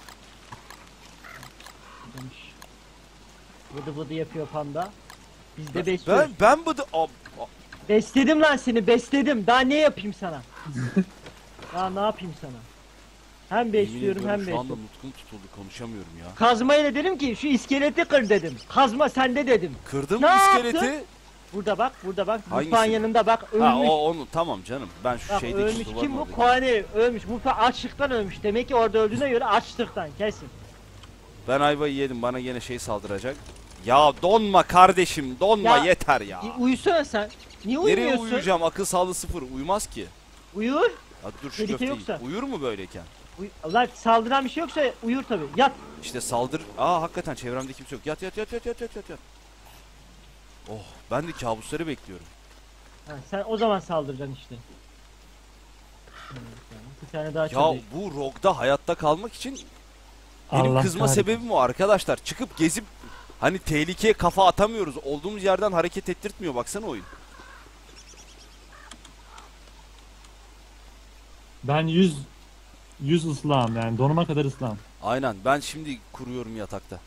Demiş. Vıdı vıdı yapıyor panda. Biz de besliyoruz. Ben bıdı... Besledim lan seni besledim. Daha ne yapayım sana? Daha ne yapayım sana? Hem besliyorum hem Şu anda besliyorum. nutkum tutuldu, konuşamıyorum ya. Kazmayla dedim ki şu iskeleti kır dedim. Kazma sende dedim. Kırdın Ne mı yaptın? iskeleti? Burada bak, burada bak. Hangisi? Mutfağın yanında bak, ölmüş. Ha o onu tamam canım. Ben şu Bak şeydeki ölmüş. duvarın Kim bu? oradaki. Kuhane ölmüş. Mutfağı açlıktan ölmüş. Demek ki orada öldüğüne göre açlıktan kesin. Ben ayvayı yedim. Bana gene şey saldıracak. Ya donma kardeşim. Donma Ya, yeter ya. Uyusana sen. Niye Nereye uyumuyorsun? uyuyacağım? Akıl sağlığı sıfır. Uyumaz ki. Uyur. Ya dur şu Tehlike köfteyi. yoksa. Uyur mu böyleyken? Allah saldıran bir şey yoksa uyur tabi. Yat. İşte saldır. Aa hakikaten çevremde kimse yok. Yat yat yat yat yat yat yat. Yat. Oh ben de kabusları bekliyorum. Ha, sen o zaman saldıracaksın işte. Bir tane daha Ya çalayım. bu Rogue'da hayatta kalmak için benim Allah kızma kahretsin. sebebim o arkadaşlar. Çıkıp gezip hani tehlikeye kafa atamıyoruz. Olduğumuz yerden hareket ettirtmiyor baksana oyun. Ben 100 ıslahım yani donuma kadar ıslahım. Aynen ben şimdi kuruyorum yatakta.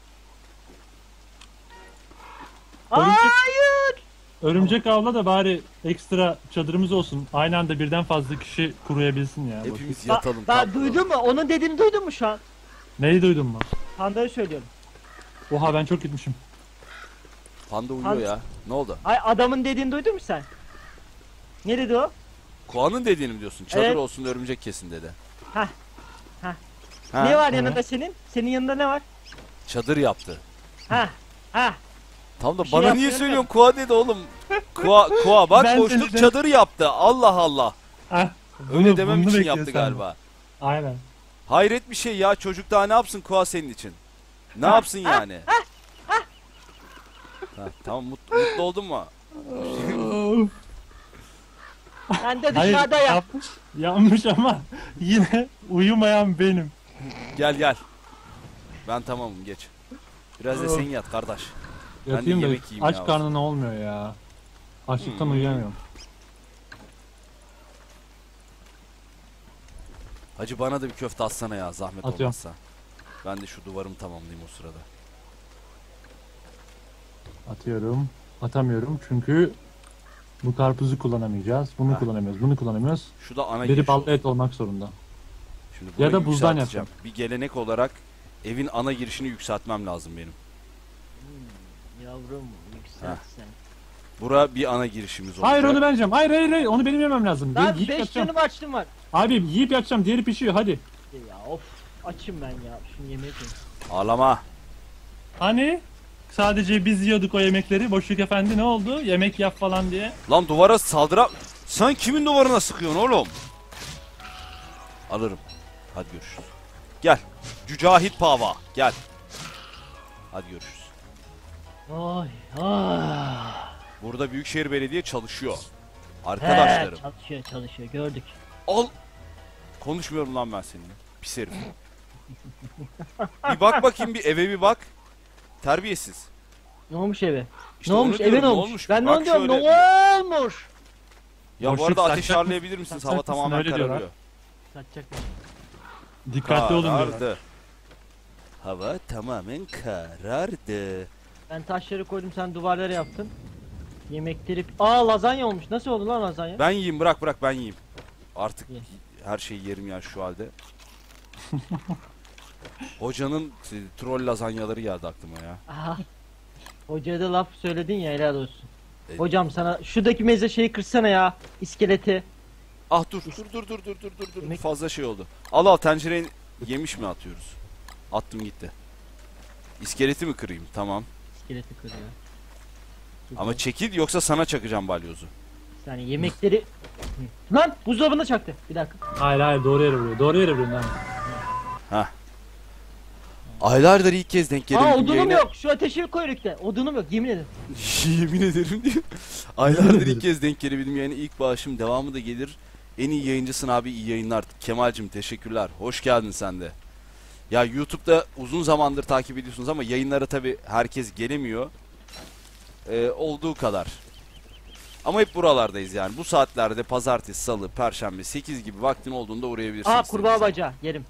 Hayır. Örümcek avla da bari ekstra çadırımız olsun. Aynı anda birden fazla kişi kuruyabilsin ya. Hepimiz yatalım. Bak kamp duydun mu? Onun dediğini duydun mu şu an? Neyi duydun mu? Panda'yı söylüyorum. Oha ben çok gitmişim. Panda uyuyor ya. Ne oldu? Ay adamın dediğini duydun mu sen? Ne dedi o? Koa'nın dediğini mi diyorsun? Çadır Evet. olsun örümcek kesin dedi. Hah, hah. Ha, Ne var evet. yanında senin? Senin yanında ne var? çadır yaptı. Ha, ha. Tam da Bir şey bana niye yapmıyorum söylüyorsun? Koa dedi oğlum. Koa bak Ben boşluk seni de- çadır yaptı. Allah Allah. Ah, Öyle demem bunu için bekliyor yaptı senden. galiba. Aynen. Hayret bir şey ya. Çocuk daha ne yapsın Koa senin için? Ne yapsın yani? Ha, tamam mutlu oldun mu? Ben de Hayır dışarıda yap. yapmış. Yanmış ama yine uyumayan benim. Gel. Ben tamamım geç. Biraz da sen yat kardeş. Ben de Yatayım da yemek yiyeyim aç ya. karnına olmuyor ya. Açlıktan uyuyamıyorum. Hacı bana da bir köfte atsana ya zahmet Atıyorum. olmazsa. Ben de şu duvarımı tamamlayayım o sırada. Atıyorum. Atamıyorum çünkü bu karpuzu kullanamayacağız. Bunu Ha. kullanamıyoruz. Bunu kullanamıyoruz. Şu da ana Biri giriş ballı oldu. et olmak zorunda. Şimdi Ya burayı da buzdan yükselteceğim. Bir gelenek olarak evin ana girişini yükseltmem lazım benim. Yavrum yükselt sen. Bura bir ana girişimiz olacak. Hayır onu ben yiyeceğim. Hayır onu benim yemem lazım. Daha Yiyip 5 yatacağım. canım açtım var. Abi yiyip yatacağım. Diğeri pişiyor hadi. Ya of. Açım ben ya. Şunu yemeğe koy. Ağlama. Hani sadece biz yiyorduk o yemekleri. Boşluk efendi ne oldu? Yemek yap falan diye. Lan duvara saldıra... Sen kimin duvarına sıkıyorsun oğlum? Alırım. Hadi görüşürüz. Gel. Cücahit Pava. Gel. Hadi görüşürüz. Ay ah. Burada Büyükşehir Belediye çalışıyor. Arkadaşlarım. Çalışıyor gördük. Al. Konuşmuyorum lan ben seninle. Pis herif. Bir bak bakayım bir eve bir bak. Terbiyesiz. Ne olmuş eve? İşte ne onu olmuş diyorum, eve ne olmuş? olmuş? Ben de Bak onu diyorum şöyle. ne olmuş? Ya bu Boşluk arada ateş sakacak harlayabilir misiniz? sakacak Hava mısın? tamamen Öyle diyorlar. kararıyor. Satacak. Dikkatli olun diyorlar. Karardı. Hava tamamen karardı. Ben taşları koydum sen duvarlara yaptın. Yemekleri... Aa lazanya olmuş. Nasıl oldu lan lazanya? Ben yiyeyim bırak ben yiyeyim. Artık Ye. her şeyi yerim ya şu halde. Hocanın troll lazanyaları geldi aklıma ya. Aha. Hocaya da laf söyledin ya helal olsun. E- Hocam sana şuradaki meze şeyi kırsana ya. İskeleti. Ah dur. Yemek- Fazla şey oldu. Al tencereyi yemiş mi atıyoruz? Attım gitti. İskeleti mi kırayım? Tamam. İskeleti kırıyor. Ama çekil yoksa sana çakacağım balyozu. Yani yemekleri... Hı. Lan buzdolabına çaktı. Bir dakika. Hayır doğru yere vuruyor. Doğru yere vuruyor lan. Aylardır ilk kez denk Aa gelebildim odunum yayına. yok. Şu ateşi koy lütfen. Odunum yok yemin ederim. Yemin ederim diyor. Aylardır ilk kez denk gelebildim yani ilk bağışım devamı da gelir. En iyi yayıncısın abi iyi yayınlar. Kemal'cim teşekkürler. Hoş geldin sen de. Ya YouTube'da uzun zamandır takip ediyorsunuz ama yayınlara tabi herkes gelemiyor. Olduğu kadar. Ama hep buralardayız yani. Bu saatlerde pazartesi, salı, perşembe 8 gibi vaktin olduğunda uğrayabilirsin. Aa istediğin kurbağa zaman. bacağı yerim.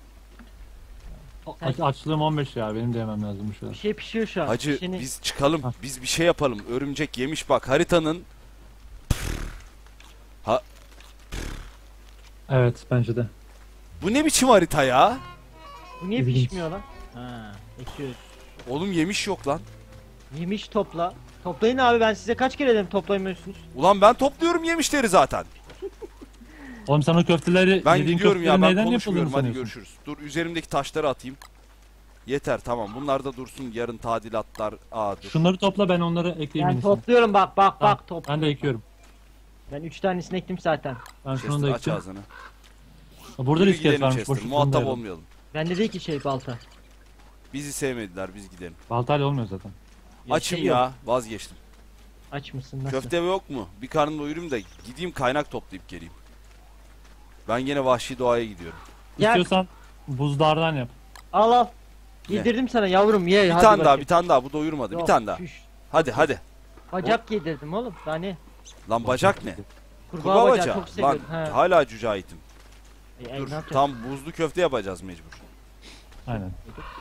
Açlığım 15 ya. Benim de yemem lazım şu an. Bir şey pişiyor şu an. Hacı Pişeni- biz çıkalım. Ha. Biz bir şey yapalım. Örümcek yemiş bak haritanın. Evet bence de. Bu ne biçim harita ya? Bu niye İlginç. pişmiyor lan? Ha, ekiyoruz. Oğlum yemiş yok lan. Yemiş topla. Toplayın abi, ben size kaç kere dedim toplayamıyorsunuz. Ulan ben topluyorum yemişleri zaten. Oğlum sen o köfteleri Ben yediğin gidiyorum ya, köftelerin ben neyden konuşmuyorum, yapıldığını hadi sanıyorsun? görüşürüz. Dur, üzerimdeki taşları atayım. Yeter, tamam, bunlar da dursun, yarın tadilatlar. Dur. Şunları topla, ben onları ekleyeyim Ben yenisine. topluyorum, bak bak Tamam, bak topluyorum. ben de ekiyorum. Ben 3 tanesini ektim zaten. Ben şunu Chester, da aç ektim. ağzını. Burada da Yürü iskelet gidelim varmış. Chester, Boşluk muhatap bunda olmayalım. Bende değil ki şey balta. Bizi sevmediler, biz gidelim. Baltayla olmuyor zaten. Açım Şey yok. ya, vazgeçtim. Aç mısın, nasıl? Köfte yok mu? Bir karnım doyurayım da gideyim kaynak toplayıp geleyim. Ben gene vahşi doğaya gidiyorum. Gel. İstiyorsan buzlardan yap. Al al. Ne? Yedirdim sana yavrum, ye. Bir hadi tane daha, bakayım. bir tane daha, bu doyurmadı. Yok, Bir tane daha. şuş. Hadi. Bacak yedirdim oğlum. Daha ne? Lan bacak ne? Kurbağa, Kurbağa bacağı bacağı. çok Lan seviyorum. Ha. hala cücahitim. Ne Dur, yapacağız? tam buzlu köfte yapacağız mecbur. Aynen.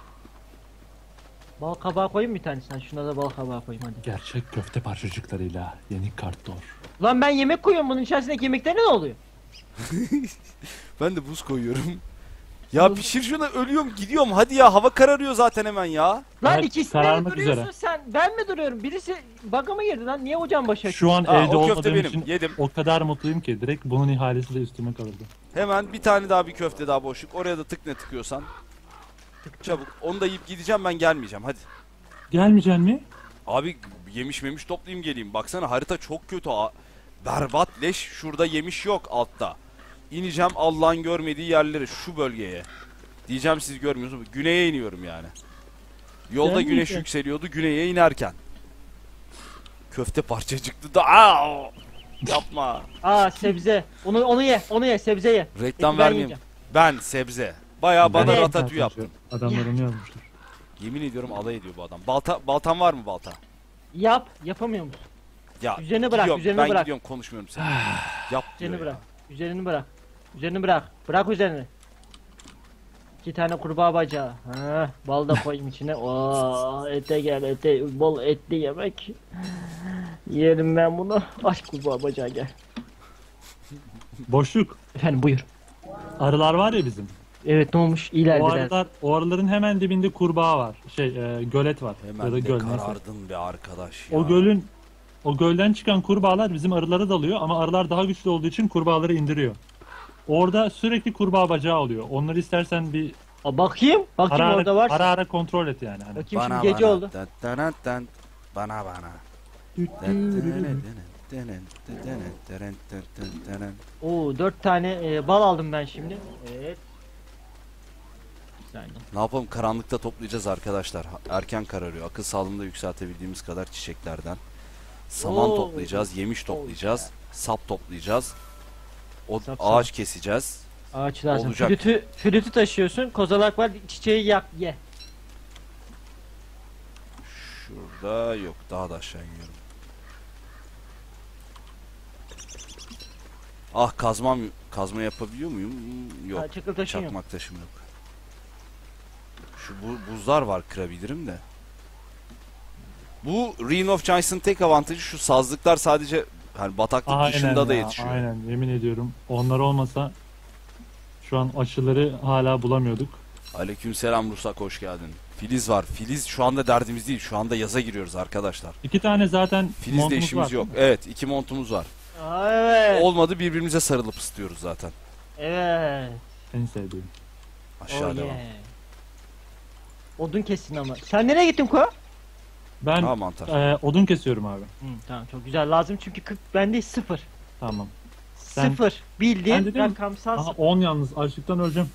Bal kabağı koyayım bir tanesine. Şuna da bal kabağı koyayım hadi. Gerçek köfte parçacıklarıyla yeni kartdor. Lan ben yemek koyuyorum, bunun içerisindeki yemekler ne oluyor? Ben de buz koyuyorum. Ya pişir şunu, ölüyorum gidiyorum, hadi ya, hava kararıyor zaten hemen ya. Lan Evet, ikisine mi kararmak duruyorsun üzere. sen? Ben mi duruyorum? Birisi bug'a mı girdi lan? Niye ocağın başı açık? Şu an Aa, evde o köfte olmadığım benim, için yedim. o kadar mutluyum ki direkt bunun ihalesi de üstüme kalırdı. Hemen bir tane daha, bir köfte daha boşluk. Oraya da tık ne tıkıyorsan. Çabuk. Onu da yiyip gideceğim, ben gelmeyeceğim hadi. Gelmeyeceksin mi? Abi yemiş memiş toplayayım geleyim. Baksana harita çok kötü. Berbat leş, şurada yemiş yok altta. İneceğim Allah'ın görmediği yerlere, şu bölgeye. Diyeceğim siz görmüyorsunuz. Güneye iniyorum yani. Yolda güneş Gelmeyeceğim. yükseliyordu güneye inerken. Köfte parçacıktı da. Aa! Yapma. Aa, sebze. Onu ye, sebze ye. Reklam Eti ben vermeyeyim. yiyeceğim. Ben sebze. Bayağı bana Evet. ratatouille yaptın. Adamlar onu yazmışlar. Yemin ediyorum alay ediyor bu adam. Baltan var mı balta? Yapamıyor musun? Ya Üzerine bırak, gidiyorum, üzerine ben bırak. gidiyorum, konuşmuyorum seninle. Yap diyor Üzerini ya. bırak. Üzerini bırak. Üzerini bırak. Bırak üzerini. 2 tane kurbağa bacağı. Ha, bal da koyayım içine. Oo, ete gel, ete, bol etli yemek. Yerim ben bunu. Aç kurbağa bacağı gel. Boşluk. Efendim buyur. Arılar var ya bizim. Evet, ne olmuş? O İleride. o arıların hemen dibinde kurbağa var. Gölet var. Ya Hemen da de göl neyse. karardın be arkadaş ya. O gölden çıkan kurbağalar bizim arılara dalıyor ama arılar daha güçlü olduğu için kurbağaları indiriyor. Orada sürekli kurbağa bacağı oluyor. Onları istersen bir Bakayım. Bakayım ara orada var. ara kontral et yani. Hani. Bakayım Bana şimdi gece bana. oldu. Bana. Oo, 4 tane bal aldım ben şimdi. Evet. Bir saniye. Ne yapalım, karanlıkta toplayacağız arkadaşlar. Erken kararıyor. Akıl sağlığını da yükseltebildiğimiz kadar çiçeklerden. Saman Oo. toplayacağız, yemiş toplayacağız, sap toplayacağız. O Sap, ağaç keseceğiz. Ağaç lazım. Olacak. Flütü taşıyorsun. Kozalak var. Çiçeği yak ye. Şurada yok, daha da aşağı iniyorum. Ah, kazma yapabiliyor muyum? Yok. Ha, çakıl taşın yok. Çakmak taşım yok. Şu buzlar var, kırabilirim de. Bu Reign of Giants'ın tek avantajı şu: sazlıklar sadece hani bataklık dışında da ya, yetişiyor. aynen, yemin ediyorum. Onlar olmasa şu an aşıları hala bulamıyorduk. Aleykümselam Rusak, hoş geldin. Filiz var. Filiz şu anda derdimiz değil. Şu anda yaza giriyoruz arkadaşlar. 2 tane zaten Filizle montumuz işimiz var. yok. Evet, 2 montumuz var. Aa, evet. Olmadı birbirimize sarılıp ısıtıyoruz zaten. Evet. En sevdiğim. Aşağı Oh devam. yeah. Odun kesin ama. Sen nereye gittin Ko? Ben Ha, mantar. odun kesiyorum abi. Tamam, çok güzel. Lazım çünkü 40 bende 0. Tamam. Sen- 0. Ben Bildiğin dedim- rakamsal Aha, 0. 10 yalnız. Açlıktan öleceğim.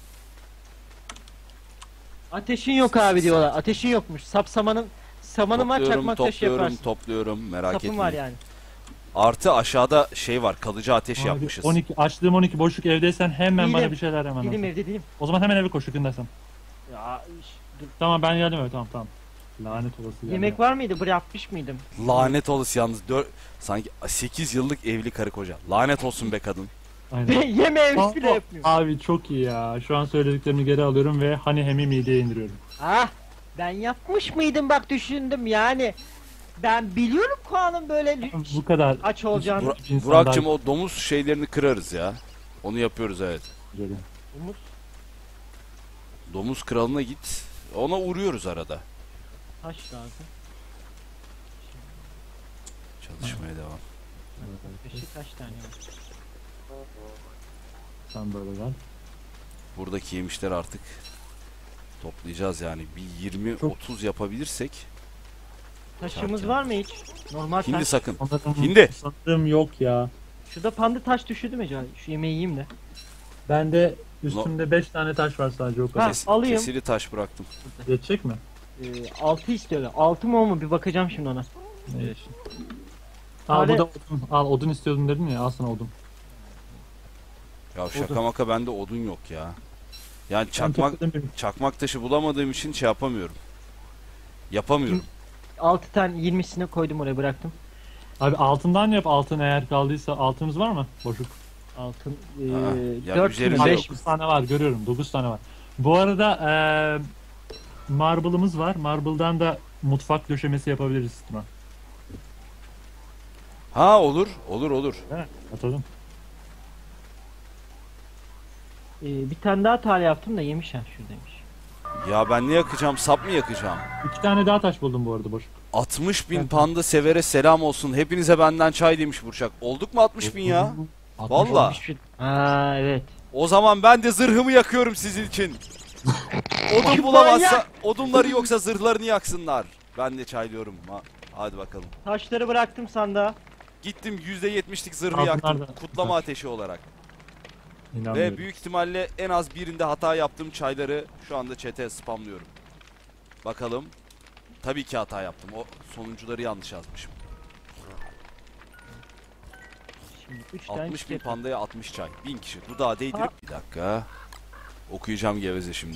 Ateşin yok abi diyorlar. Ateşin yokmuş. Samanın var, çakmak taşı yaparsın. Topluyorum. Merak Sapın etmeyin. var yani. Artı aşağıda şey var. Kalıcı ateş Abi, yapmışız. 12 açlığım 12 boşluk evdeysen hemen Değilim. bana bir şeyler hemen. Dilim at. evde değilim. O zaman hemen eve koş yakındaysan. Ya dur. Tamam ben geldim eve tamam. Lanet olası geldi. Yemek var mıydı? Bırakmış mıydım? Lanet olası yalnız. Sanki 8 yıllık evli karı koca. Lanet olsun be kadın. Aynen. Yemeğimiz bile yapmıyor. Abi çok iyi ya. Şu an söylediklerimi geri alıyorum ve hani hemi mideye indiriyorum. Ah, ben yapmış mıydım, bak düşündüm yani. Ben biliyorum Kuan'ın böyle Bu kadar. aç olacağını. İnsan Burak'cığım, daha o domuz şeylerini kırarız ya. Onu yapıyoruz, evet. güzel. Umut. Domuz kralına git. Ona uğruyoruz arada. Taş lazım. Çalışmaya devam. Beşi kaç tane var? Sen böyle gel. Buradaki yemişler artık toplayacağız yani. Bir 20-30 yapabilirsek. Taşımız Çarpı. var mı hiç? Normal Hindi taş. sakın. Sanırım, Hindi. sanırım yok ya. Şurada panda taş düşürdü mü acaba? Şu yemeği yiyeyim de. Bende üstümde 5 tane taş var sadece o kadar. Ha, alayım. Kesili taş bıraktım. Yetecek mi? 6 istiyorlar. 6 mı o mu? Bir bakacağım şimdi ona. Evet. Al Tane- bu da odun. Al odun istiyordun dedin ya al sana odun. Ya şaka Odun. maka bende odun yok ya. Yani Ben çakmak topladım. çakmak taşı bulamadığım için şey yapamıyorum. Yapamıyorum. 6 tane 20'sini koydum oraya bıraktım. Abi altından yap altın eğer kaldıysa altımız var mı? Boşluk. Altın ya 4 üzerinde mü yok. 5 mi? 9 tane var görüyorum 9 tane var. Bu arada marble'ımız var. Marble'dan da mutfak döşemesi yapabiliriz Tuna. Ha olur. Olur. He, atalım. Bir tane daha tane yaptım da yemiş ha şuradaymış. Ya ben ne yakacağım? Sap mı yakacağım? 2 tane daha taş buldum bu arada boşluk. 60 bin Evet. panda severe selam olsun. Hepinize benden çay demiş Burçak. Olduk mu 60 bin ya? Valla. Ha evet. O zaman ben de zırhımı yakıyorum sizin için. Odun bulamazsa, odunları yoksa zırhlarını yaksınlar. Ben de çaylıyorum. Hadi bakalım. Taşları bıraktım sandığa. Gittim %70'lik zırhı Altınlar yaktım. da- Kutlama ateşi olarak. İnanmıyorum. Ve büyük ihtimalle en az birinde hata yaptığım çayları şu anda chat'e spamlıyorum. Bakalım. Tabii ki hata yaptım. O sonuncuları yanlış yazmışım. Şimdi 3 tane 60 bin çiçek. pandaya 60 çay. 1000 kişi. Dudağı değdirip bir dakika. Okuyacağım geveze şimdi.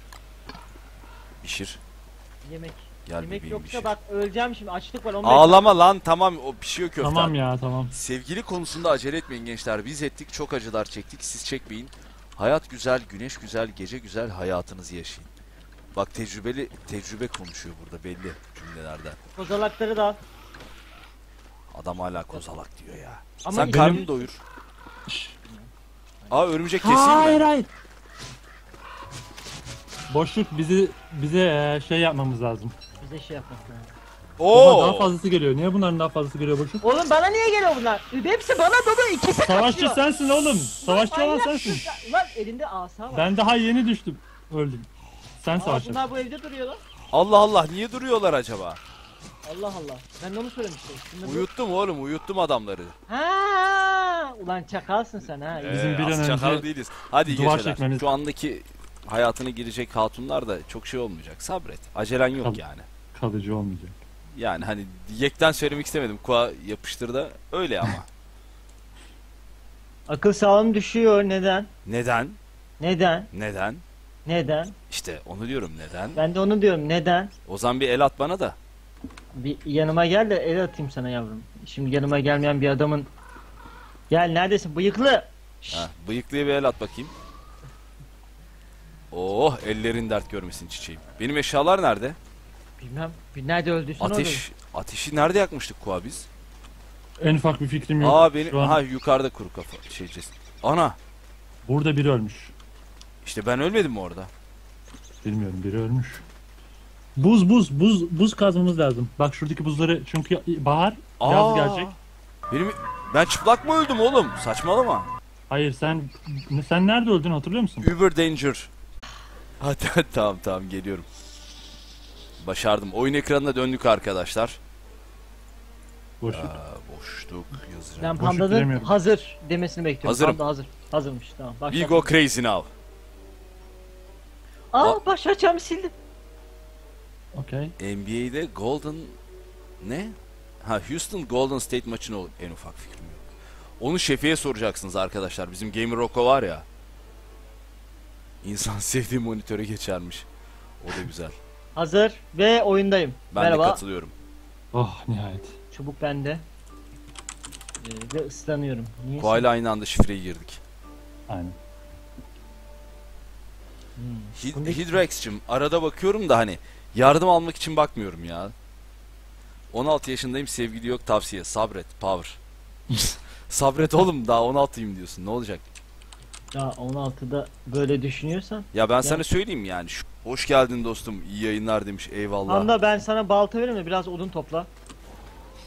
Pişir. Yemek. Gel Yemek bebeğim yoksa pişir. bak öleceğim şimdi açlık var. 15 Ağlama lan tamam o pişiyor köften. Tamam ya tamam. Sevgili konusunda acele etmeyin gençler. Biz ettik çok acılar çektik siz çekmeyin. Hayat güzel, güneş güzel, gece güzel hayatınızı yaşayın. Bak tecrübe konuşuyor burada belli cümlelerden. kozalakları da al. Adam hala kozalak diyor ya. Ama Sen benim- karnını doyur. Aa örümcek keseyim mi? Hayır. Boşluk bize şey yapmamız lazım. Bize şey yapmak lazım. Oha, daha Oo! fazlası geliyor. Niye bunların daha fazlası geliyor boşluk? Oğlum bana niye geliyor bunlar? Hepsi bana dolu ikisi Savaşçı kaçıyor. sensin oğlum. Savaşçı olan sensin. Ulan elinde asa var. Ben daha yeni düştüm. Öldüm. Sen Aa, savaşçı. bunlar bu evde duruyor lan. Allah Allah niye duruyorlar acaba? Allah Allah. Ben de onu söylemiştim. Şimdi bu... Uyuttum oğlum uyuttum adamları. Ha, ulan çakalsın sen ha. Bizim bir an az önce çakal değiliz. Hadi iyi duvar geceler. çekmemiz- Şu andaki hayatına girecek hatunlar da çok şey olmayacak. Sabret. Acelen yok Tabii. yani. kalıcı olmayacak. Yani hani yekten söylemek istemedim. Kua yapıştır da öyle ama. Akıl sağlığım düşüyor. Neden? Neden? Neden? Neden? Neden? İşte onu diyorum neden? Ben de onu diyorum. Neden? O zaman bir el at bana da. Bir yanıma gel de el atayım sana yavrum. Şimdi yanıma gelmeyen bir adamın... Gel neredesin bıyıklı? Şşt. Ha, bıyıklıya bir el at bakayım. Oh ellerin dert görmesin çiçeğim. Benim eşyalar nerede? Bilmem. Bir nerede öldüysen orada. Ateşi nerede yakmıştık Kua biz? En ufak bir fikrim yok. Aa benim Şu an ha yukarıda kuru kafa şeyciz. Ana burada biri ölmüş. işte ben ölmedim mi orada? Bilmiyorum biri ölmüş. Buz kazmamız lazım. Bak şuradaki buzları çünkü bahar yaz gelecek. Ben çıplak mı öldüm oğlum? Saçmalama. Hayır sen nerede öldün hatırlıyor musun? Uber danger. Hadi tamam geliyorum. Başardım. Oyun ekranına döndük arkadaşlar. Boşluk. Boşluk yazacağım. Ben Boşluk pandanın bilemiyorum. hazır demesini bekliyorum. Hazırım. Panda hazır. Hazırmış tamam. We Başla. go crazy now. Aa başlayacağımı sildim. Okey. NBA'de Golden ne? Ha Houston Golden State maçını en ufak fikrim yok. Onu Şefi'ye soracaksınız arkadaşlar. Bizim Gamer Rocco var ya. İnsan sevdiği monitöre geçermiş. O da güzel. Hazır ve oyundayım. Ben Merhaba. de katılıyorum. Oh nihayet. Çubuk bende. Ve ıslanıyorum. Niye? Koa ile aynı anda şifreyi girdik. Aynen. Hydrex'cim arada bakıyorum da hani yardım almak için bakmıyorum ya. 16 yaşındayım sevgili yok tavsiye. Sabret power. Sabret oğlum daha 16'yım diyorsun ne olacak? Daha 16'da böyle düşünüyorsan. Ya ben sana söyleyeyim yani. Hoş geldin dostum iyi yayınlar demiş eyvallah. Anda ben sana balta veririm de biraz odun topla.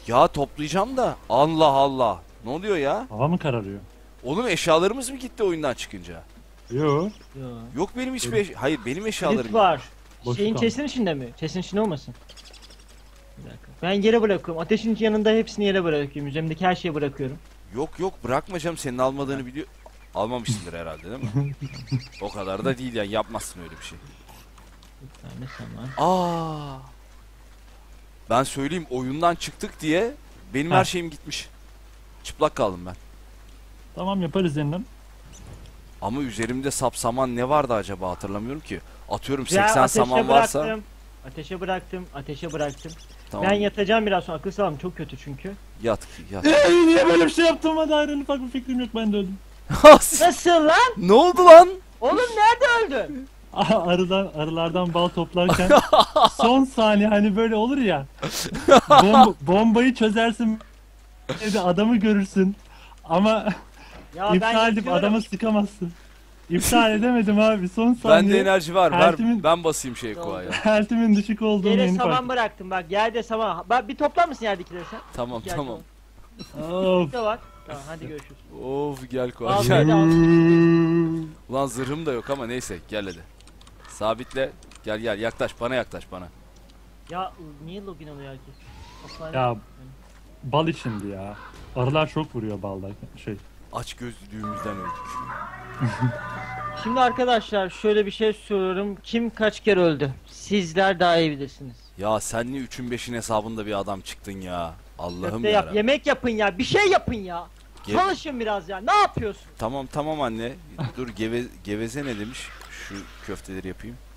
Ya toplayacağım da. Allah Allah. Ne oluyor ya? Hava mı kararıyor? Oğlum eşyalarımız mı gitti oyundan çıkınca? Yo. Yo. Yok benim hiçbir hayır benim eşyalarım. Kilit var. Boşluk Şeyin almış. chest'in içinde mi? Chest'in içinde olmasın. Bir dakika. Ben yere bırakıyorum. Ateşin yanında hepsini yere bırakıyorum. Üzerimdeki her şeyi bırakıyorum. Yok bırakma canım, senin almadığını biliyor. Almamışsındır herhalde değil mi? O kadar da değil yani, yapmazsın öyle bir şey. Bir tane saman. Aa. Ben söyleyeyim, oyundan çıktık diye benim Ha. her şeyim gitmiş. Çıplak kaldım ben. Tamam yaparız yeniden. Ama üzerimde sapsaman ne vardı acaba, hatırlamıyorum ki. Atıyorum Ya 80 ateşe saman varsa. bıraktım. Ateşe bıraktım. Ateşe bıraktım. Tamam. Ben yatacağım biraz sonra. Akıl sağlığım çok kötü çünkü. Yat yat. Niye böyle bir şey yaptım? Hadi ayrı ufak bir fikrim yok, ben de öldüm. Nasıl lan? Ne oldu lan? Oğlum nerede öldün? Arılardan bal toplarken son saniye hani böyle olur ya. Bombayı çözersin, evde adamı görürsün ama Ya ben iptal edip yatıyorum. adamı sıkamazsın. İptal edemedim abi, son Bende saniye. enerji var. Heltimin- Ben basayım şeye kovaya. Heltimin düşük olduğunu Yere yeni fark saman bıraktım bak. Yerde saman. Bak bir toplar mısın yerdekileri sen? Tamam Gel tamam. ettim. Of. Bir de var. Tamam hadi görüşürüz. Of gel koy. Al Gel. böyle al. Ulan zırhım da yok ama neyse, gel hadi. Sabitle. Gel yaklaş bana. Ya niye login oluyor herkes? Offline- Ya bal içindi ya. Arılar çok vuruyor balda şey. Aç gözlülüğümüzden öldük. Şimdi arkadaşlar şöyle bir şey soruyorum. Kim kaç kere öldü? Sizler daha iyi bilirsiniz. Ya sen niye 3'ün 5'in hesabında bir adam çıktın ya? Allah'ım Köfte yap, ya. yemek yapın ya. Bir şey yapın ya. Ge- Çalışın biraz ya. Ne yapıyorsun? Tamam anne. Dur geveze ne demiş? Şu köfteleri yapayım.